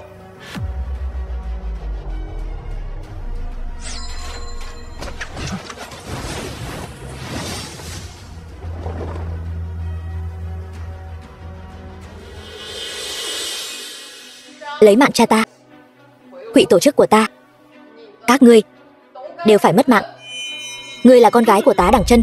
Lấy mạng cha ta, hủy tổ chức của ta. Các ngươi đều phải mất mạng. Ngươi là con gái của Tá Đẳng Chân,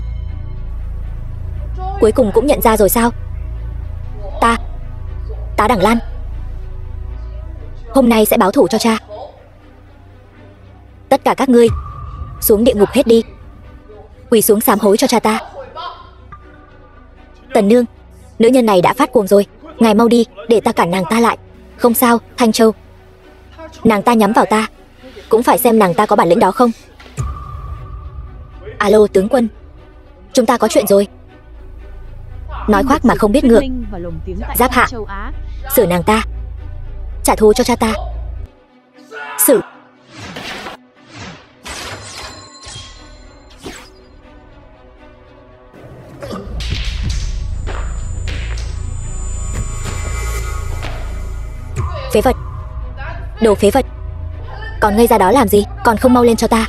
cuối cùng cũng nhận ra rồi sao? Ta, Tá Đẳng Lan, hôm nay sẽ báo thù cho cha. Tất cả các ngươi xuống địa ngục hết đi, quỳ xuống sám hối cho cha ta. Tần Nương, nữ nhân này đã phát cuồng rồi, ngài mau đi để ta cản nàng ta lại. Không sao, Thanh Châu, nàng ta nhắm vào ta, cũng phải xem nàng ta có bản lĩnh đó không. Alo tướng quân, chúng ta có chuyện rồi. Nói khoác mà không biết ngượng. Giáp Hạ, xử nàng ta, trả thù cho cha ta. Xử. Phế vật, đồ phế vật, còn ngây ra đó làm gì? Còn không mau lên cho ta.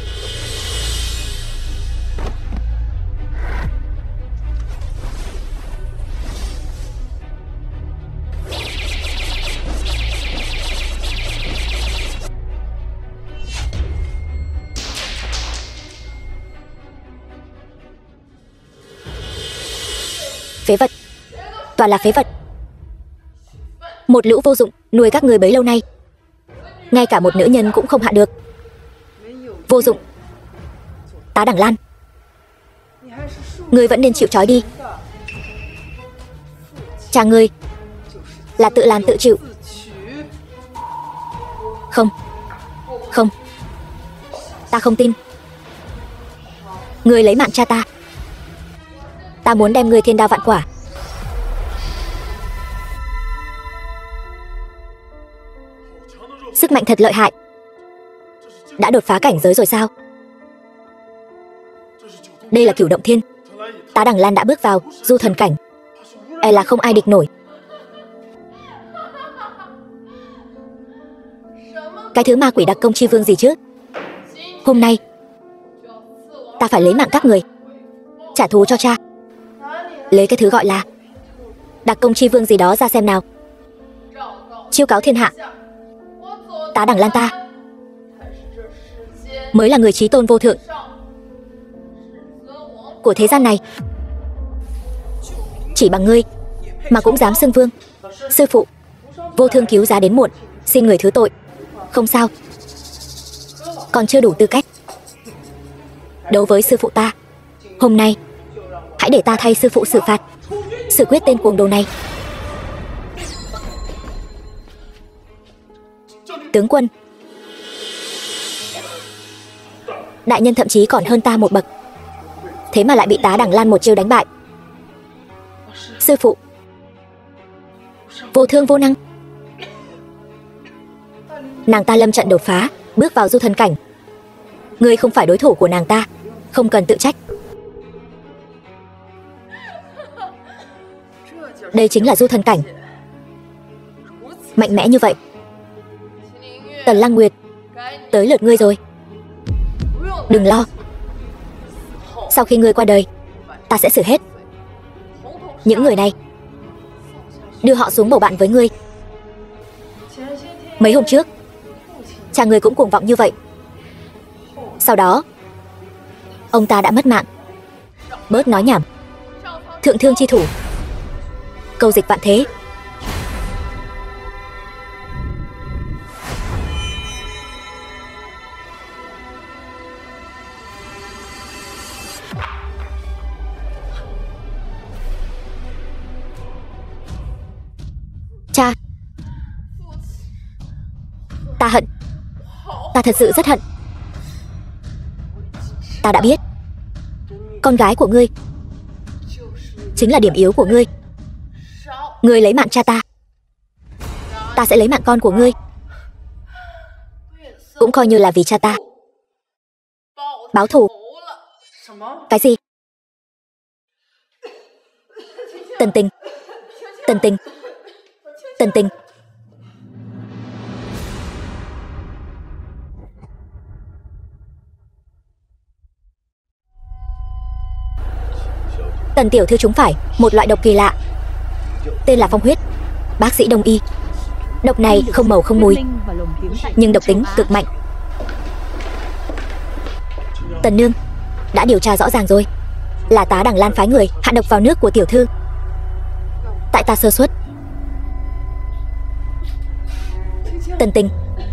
Phế vật, toàn là phế vật. Một lũ vô dụng nuôi các người bấy lâu nay, ngay cả một nữ nhân cũng không hạ được. Vô dụng. Tá Đẳng Lan, ngươi vẫn nên chịu trói đi. Cha ngươi là tự làm tự chịu. Không, không, ta không tin. Ngươi lấy mạng cha ta, ta muốn đem ngươi thiên đao vạn quả. Sức mạnh thật lợi hại. Đã đột phá cảnh giới rồi sao? Đây là Cửu Động Thiên. Tá Đẳng Lan đã bước vào du thần cảnh. e là không ai địch nổi. Cái thứ ma quỷ đặc công chi vương gì chứ? Hôm nay ta phải lấy mạng các người, trả thù cho cha. Lấy cái thứ gọi là đặc công chi vương gì đó ra xem nào. Chiêu cáo thiên hạ, Tá Đằng Lan ta mới là người chí tôn vô thượng của thế gian này. Chỉ bằng ngươi mà cũng dám xưng vương. Sư phụ, vô thương cứu giá đến muộn, xin người thứ tội. Không sao, còn chưa đủ tư cách đấu với sư phụ ta. Hôm nay hãy để ta thay sư phụ xử phạt, xử quyết tên cuồng đồ này. Tướng quân, đại nhân thậm chí còn hơn ta một bậc, thế mà lại bị Tá Đằng Lan một chiêu đánh bại. Sư phụ, vô thương vô năng. Nàng ta lâm trận đột phá, bước vào du thần cảnh. Ngươi không phải đối thủ của nàng ta, không cần tự trách. Đây chính là du thần cảnh, mạnh mẽ như vậy. Tần Lăng Nguyệt, tới lượt ngươi rồi. Đừng lo, sau khi ngươi qua đời, ta sẽ xử hết những người này, đưa họ xuống bầu bạn với ngươi. Mấy hôm trước, cha ngươi cũng cuồng vọng như vậy. Sau đó, ông ta đã mất mạng. Bớt nói nhảm. Thượng thương chi thủ, câu dịch vạn thế. Cha, ta hận. Ta thật sự rất hận. Ta đã biết con gái của ngươi chính là điểm yếu của ngươi. Ngươi lấy mạng cha ta, ta sẽ lấy mạng con của ngươi, cũng coi như là vì cha ta báo thù. Cái gì? Tần Tình, Tần Tình, Tần Tình. Tần tiểu thư trúng phải một loại độc kỳ lạ, tên là phong huyết. Bác sĩ đông y, độc này không màu không mùi, nhưng độc tính cực mạnh. Tần nương đã điều tra rõ ràng rồi, là Tá Đằng Lan phái người hạ độc vào nước của tiểu thư. Tại ta sơ suất. Tần Tình,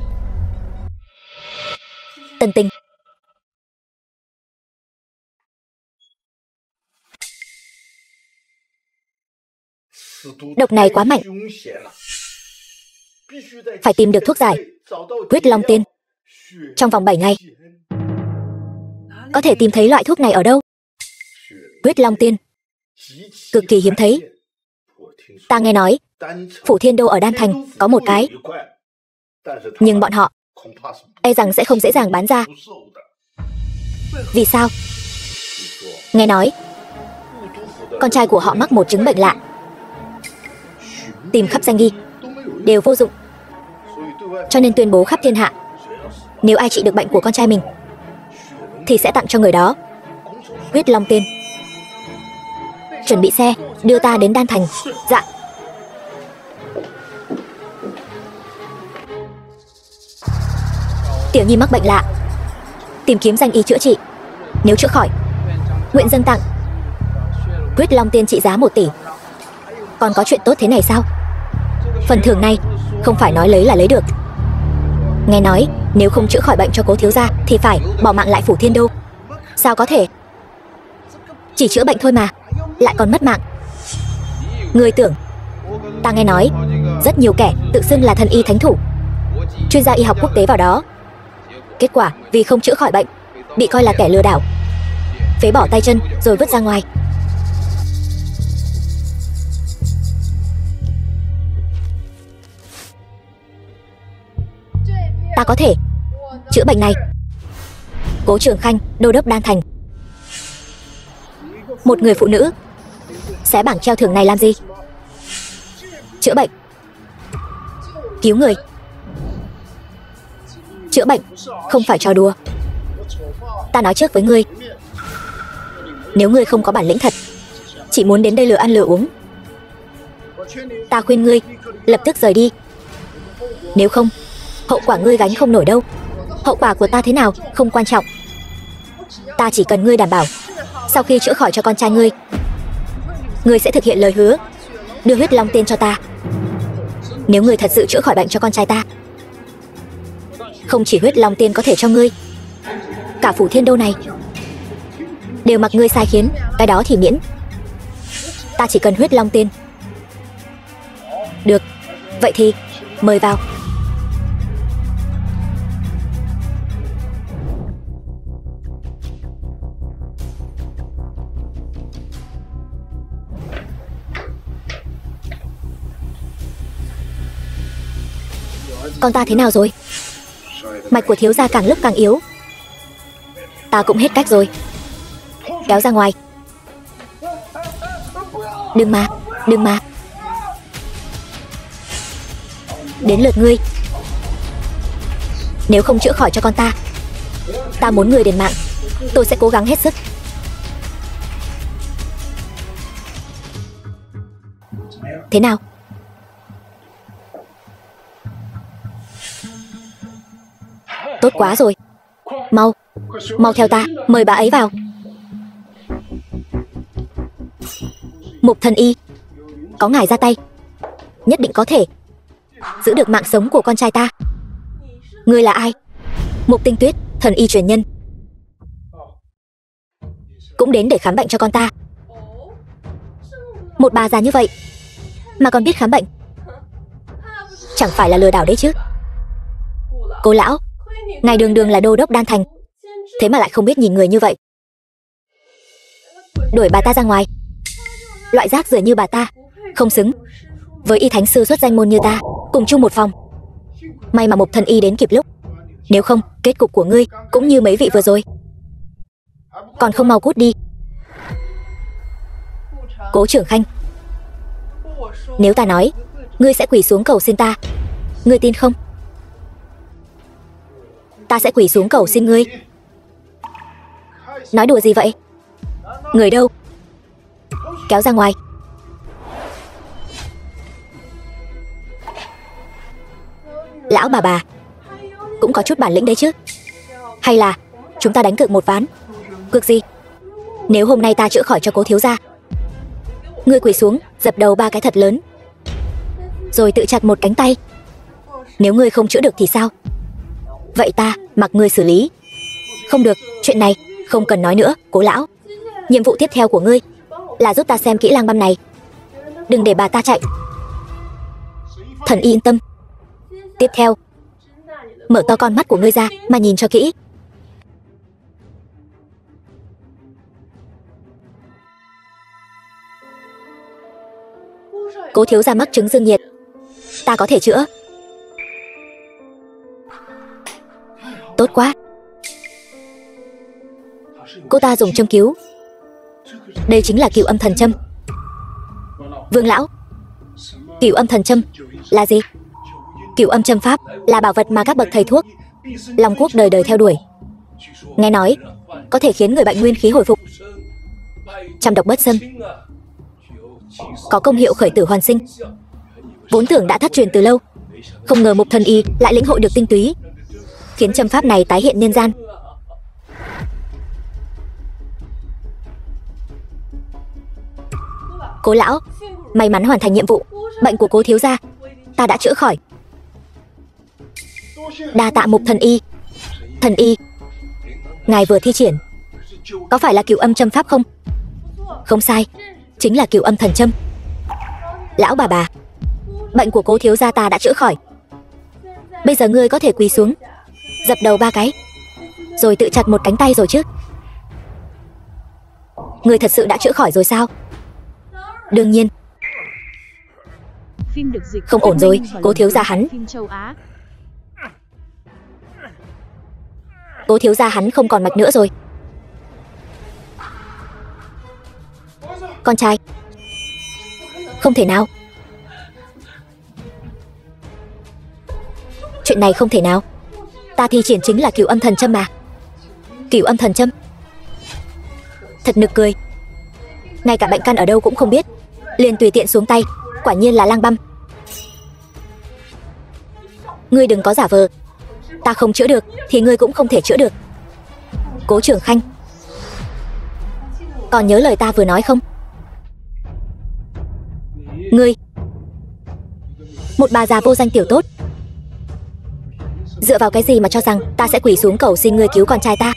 Tần Tình. Độc này quá mạnh, phải tìm được thuốc giải. Huyết Long Tiên, trong vòng 7 ngày. Có thể tìm thấy loại thuốc này ở đâu? Huyết Long Tiên cực kỳ hiếm thấy. Ta nghe nói Phủ Thiên Đô ở Đan Thành có một cái, nhưng bọn họ e rằng sẽ không dễ dàng bán ra. Vì sao? Nghe nói con trai của họ mắc một chứng bệnh lạ, tìm khắp danh y đều vô dụng, cho nên tuyên bố khắp thiên hạ, nếu ai trị được bệnh của con trai mình thì sẽ tặng cho người đó Huyết Long Tiên. Chuẩn bị xe đưa ta đến Đan Thành. Dạ. Tiểu nhi mắc bệnh lạ, tìm kiếm danh y chữa trị, nếu chữa khỏi nguyện dâng tặng Huyết Long Tiên trị giá 1 tỷ. Còn có chuyện tốt thế này sao? Phần thưởng này không phải nói lấy là lấy được. Nghe nói nếu không chữa khỏi bệnh cho cố thiếu gia thì phải bỏ mạng lại Phủ Thiên Đô. Sao có thể? Chỉ chữa bệnh thôi mà lại còn mất mạng. Ngươi tưởng ta nghe nói rất nhiều kẻ tự xưng là thần y thánh thủ, chuyên gia y học quốc tế vào đó, kết quả vì không chữa khỏi bệnh bị coi là kẻ lừa đảo, phế bỏ tay chân rồi vứt ra ngoài. Ta có thể chữa bệnh này. Cố Trường Khanh, đô đốc Đan Thành. Một người phụ nữ xé bảng treo thưởng này làm gì? Chữa bệnh. Cứu người. Chữa bệnh không phải trò đùa. Ta nói trước với ngươi, nếu ngươi không có bản lĩnh thật, chỉ muốn đến đây lừa ăn lừa uống, ta khuyên ngươi lập tức rời đi. Nếu không, hậu quả ngươi gánh không nổi đâu. Hậu quả của ta thế nào không quan trọng. Ta chỉ cần ngươi đảm bảo sau khi chữa khỏi cho con trai ngươi, ngươi sẽ thực hiện lời hứa đưa huyết long tiên cho ta. Nếu ngươi thật sự chữa khỏi bệnh cho con trai ta, không chỉ huyết long tiên có thể cho ngươi, cả phủ thiên đô này đều mặc ngươi sai khiến, cái đó thì miễn. Ta chỉ cần huyết long tiên. Được, vậy thì mời vào. Con ta thế nào rồi? Mạch của thiếu gia càng lúc càng yếu. Ta cũng hết cách rồi. Kéo ra ngoài. Đừng mà, đừng mà. Đến lượt ngươi. Nếu không chữa khỏi cho con ta muốn ngươi đền mạng. Tôi sẽ cố gắng hết sức. Thế nào? Tốt quá rồi. Mau, mau theo ta, mời bà ấy vào. Mục thần y, có ngài ra tay, nhất định có thể giữ được mạng sống của con trai ta. Ngươi là ai? Mục Tinh Tuyết, thần y truyền nhân. Cũng đến để khám bệnh cho con ta. Một bà già như vậy mà còn biết khám bệnh, chẳng phải là lừa đảo đấy chứ. Cô lão, ngài đường đường là đô đốc Đan Thành, thế mà lại không biết nhìn người như vậy. Đuổi bà ta ra ngoài. Loại rác rưởi như bà ta không xứng với y thánh sư xuất danh môn như ta cùng chung một phòng. May mà Mục thần y đến kịp lúc, nếu không kết cục của ngươi cũng như mấy vị vừa rồi. Còn không mau cút đi. Cố Trưởng Khanh, nếu ta nói ngươi sẽ quỳ xuống cầu xin ta, ngươi tin không? Ta sẽ quỳ xuống cầu xin ngươi. Nói đùa gì vậy? Người đâu? Kéo ra ngoài. Lão bà cũng có chút bản lĩnh đấy chứ. Hay là chúng ta đánh cược một ván? Cược gì? Nếu hôm nay ta chữa khỏi cho Cố thiếu gia, ngươi quỳ xuống dập đầu 3 cái thật lớn, rồi tự chặt một cánh tay. Nếu ngươi không chữa được thì sao? Vậy ta mặc ngươi xử lý. Không được, chuyện này không cần nói nữa, Cố lão. Nhiệm vụ tiếp theo của ngươi là giúp ta xem kỹ lang băm này, đừng để bà ta chạy. Thần y yên tâm. Tiếp theo, mở to con mắt của ngươi ra mà nhìn cho kỹ. Cố thiếu gia mắc chứng dương nhiệt, ta có thể chữa. Tốt quá. Cô ta dùng châm cứu. Đây chính là Cửu Âm Thần Châm. Vương lão, Cửu Âm Thần Châm là gì? Cửu Âm Châm pháp là bảo vật mà các bậc thầy thuốc Long Quốc đời đời theo đuổi. Nghe nói có thể khiến người bệnh nguyên khí hồi phục, trăm độc bất xâm, có công hiệu khởi tử hoàn sinh. Vốn tưởng đã thất truyền từ lâu, không ngờ Mục thần y lại lĩnh hội được tinh túy, khiến châm pháp này tái hiện nhân gian. Cố lão, may mắn hoàn thành nhiệm vụ. Bệnh của Cố thiếu gia ta đã chữa khỏi. Đa tạ Mục thần y. Thần y, ngài vừa thi triển có phải là Cửu Âm Châm pháp không? Không sai, chính là Cửu Âm Thần Châm. Lão bà, bệnh của Cố thiếu gia ta đã chữa khỏi. Bây giờ ngươi có thể quỳ xuống dập đầu 3 cái, rồi tự chặt một cánh tay rồi chứ? Ngươi thật sự đã chữa khỏi rồi sao? Đương nhiên. Không ổn rồi, Cố thiếu gia hắn. Cố thiếu gia hắn không còn mạch nữa rồi. Con trai. Không thể nào. Chuyện này không thể nào. Ta thi triển chính là Cửu Âm Thần Châm mà. Cửu Âm Thần Châm? Thật nực cười. Ngay cả bệnh căn ở đâu cũng không biết, liền tùy tiện xuống tay. Quả nhiên là lang băm. Ngươi đừng có giả vờ. Ta không chữa được thì ngươi cũng không thể chữa được. Cố Trường Khanh, còn nhớ lời ta vừa nói không? Ngươi, một bà già vô danh tiểu tốt, dựa vào cái gì mà cho rằng ta sẽ quỳ xuống cầu xin ngươi cứu con trai ta?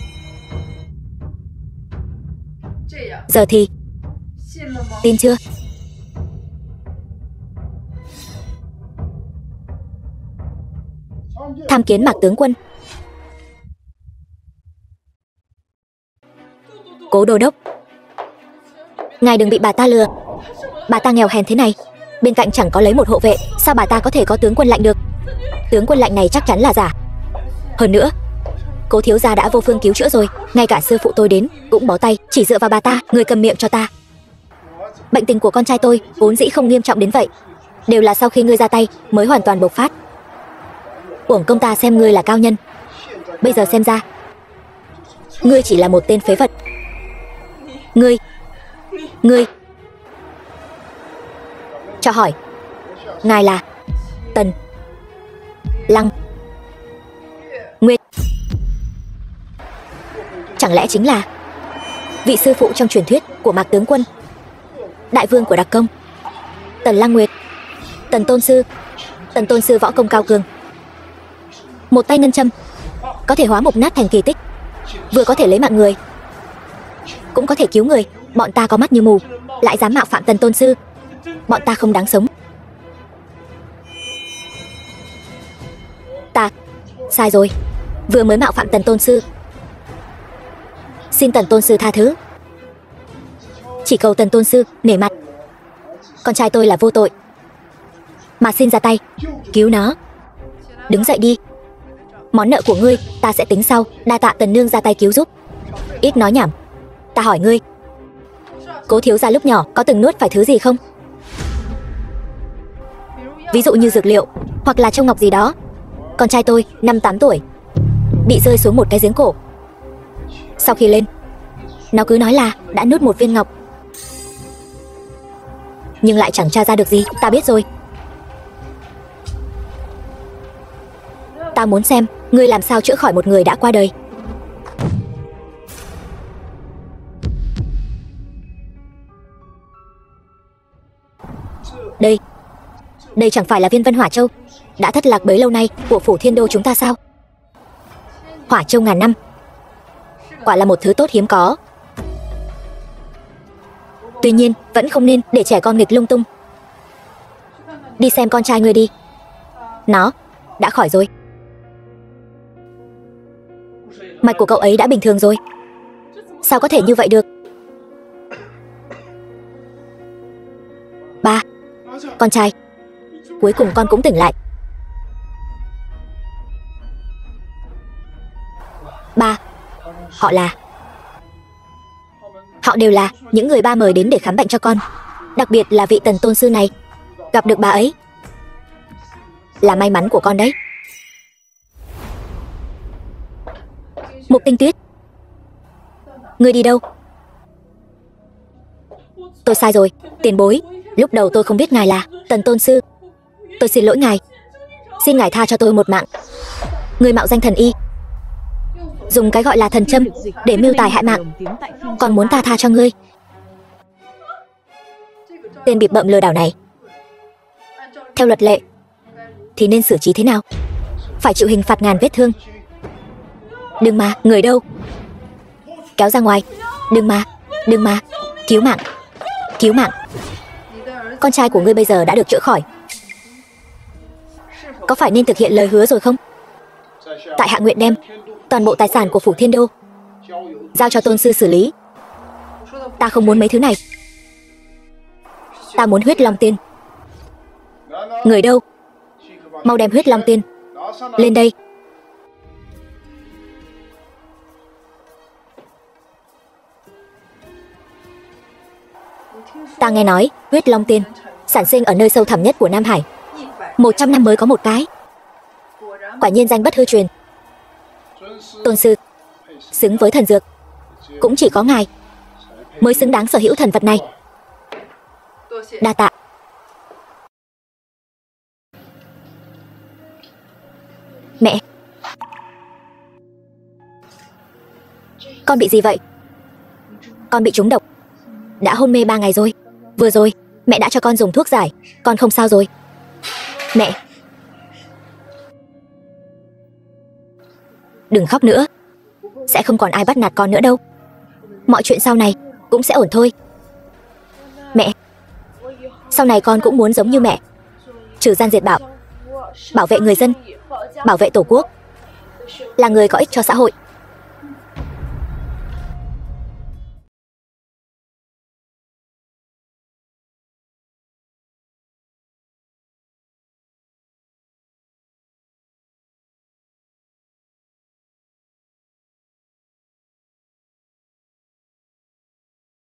Giờ thì tin chưa? Tham kiến Mạc tướng quân. Cố đô đốc, ngài đừng bị bà ta lừa. Bà ta nghèo hèn thế này, bên cạnh chẳng có lấy một hộ vệ, sao bà ta có thể có tướng quân lạnh được? Tướng quân lạnh này chắc chắn là giả. Hơn nữa, Cố thiếu gia đã vô phương cứu chữa rồi, ngay cả sư phụ tôi đến cũng bó tay, chỉ dựa vào bà ta. Người cầm miệng cho ta. Bệnh tình của con trai tôi vốn dĩ không nghiêm trọng đến vậy, đều là sau khi ngươi ra tay mới hoàn toàn bộc phát. Uổng công ta xem ngươi là cao nhân, bây giờ xem ra ngươi chỉ là một tên phế vật. Ngươi cho hỏi, ngài là Tần Lăng Nguyệt, chẳng lẽ chính là vị sư phụ trong truyền thuyết của Mạc tướng quân, đại vương của đặc công? Tần Lăng Nguyệt, Tần tôn sư. Tần tôn sư võ công cao cường, một tay ngân châm có thể hóa mục nát thành kỳ tích, vừa có thể lấy mạng người, cũng có thể cứu người. Bọn ta có mắt như mù, lại dám mạo phạm Tần tôn sư. Bọn ta không đáng sống. Ta sai rồi, vừa mới mạo phạm Tần tôn sư. Xin Tần tôn sư tha thứ. Chỉ cầu Tần tôn sư nể mặt, con trai tôi là vô tội, mà xin ra tay cứu nó. Đứng dậy đi, món nợ của ngươi ta sẽ tính sau. Đa tạ Tần nương ra tay cứu giúp. Ít nói nhảm. Ta hỏi ngươi, Cố thiếu gia lúc nhỏ có từng nuốt phải thứ gì không? Ví dụ như dược liệu, hoặc là châu ngọc gì đó. Con trai tôi 5-8 tuổi bị rơi xuống một cái giếng cổ. Sau khi lên, nó cứ nói là đã nuốt một viên ngọc, nhưng lại chẳng tra ra được gì. Ta biết rồi. Ta muốn xem ngươi làm sao chữa khỏi một người đã qua đời. Đây chẳng phải là viên Vân Hỏa Châu đã thất lạc bấy lâu nay của phủ Thiên Đô chúng ta sao? Hỏa Châu ngàn năm, quả là một thứ tốt hiếm có. Tuy nhiên vẫn không nên để trẻ con nghịch lung tung. Đi xem con trai ngươi đi, nó đã khỏi rồi. Mạch của cậu ấy đã bình thường rồi. Sao có thể như vậy được? Ba, con trai, cuối cùng con cũng tỉnh lại. Ba, họ đều là những người ba mời đến để khám bệnh cho con. Đặc biệt là vị Tần tôn sư này, gặp được bà ấy là may mắn của con đấy. Mục Tinh Tuyết, ngươi đi đâu? Tôi sai rồi, tiền bối. Lúc đầu tôi không biết ngài là Tần tôn sư. Tôi xin lỗi ngài, xin ngài tha cho tôi một mạng. Ngươi mạo danh thần y, dùng cái gọi là thần châm để mưu tài hại mạng, còn muốn ta tha cho ngươi? Tên bịp bợm lừa đảo này, theo luật lệ thì nên xử trí thế nào? Phải chịu hình phạt ngàn vết thương. Đừng mà, người đâu? Kéo ra ngoài. Đừng mà, cứu mạng. Con trai của ngươi bây giờ đã được chữa khỏi, có phải nên thực hiện lời hứa rồi không? Tại hạ nguyện đem toàn bộ tài sản của phủ Thiên Đô giao cho tôn sư xử lý. Ta không muốn mấy thứ này. Ta muốn huyết long tiên. Người đâu? Mau đem huyết long tiên lên đây. Ta nghe nói huyết long tiên sản sinh ở nơi sâu thẳm nhất của Nam Hải, 100 năm mới có một cái. Quả nhiên danh bất hư truyền. Tôn sư xứng với thần dược, cũng chỉ có ngài mới xứng đáng sở hữu thần vật này. Đa tạ. Mẹ, con bị gì vậy? Con bị trúng độc, đã hôn mê 3 ngày rồi. Vừa rồi mẹ đã cho con dùng thuốc giải, con không sao rồi. Mẹ, đừng khóc nữa, sẽ không còn ai bắt nạt con nữa đâu. Mọi chuyện sau này cũng sẽ ổn thôi. Mẹ, sau này con cũng muốn giống như mẹ, trừ gian diệt bạo, bảo vệ người dân, bảo vệ tổ quốc, là người có ích cho xã hội.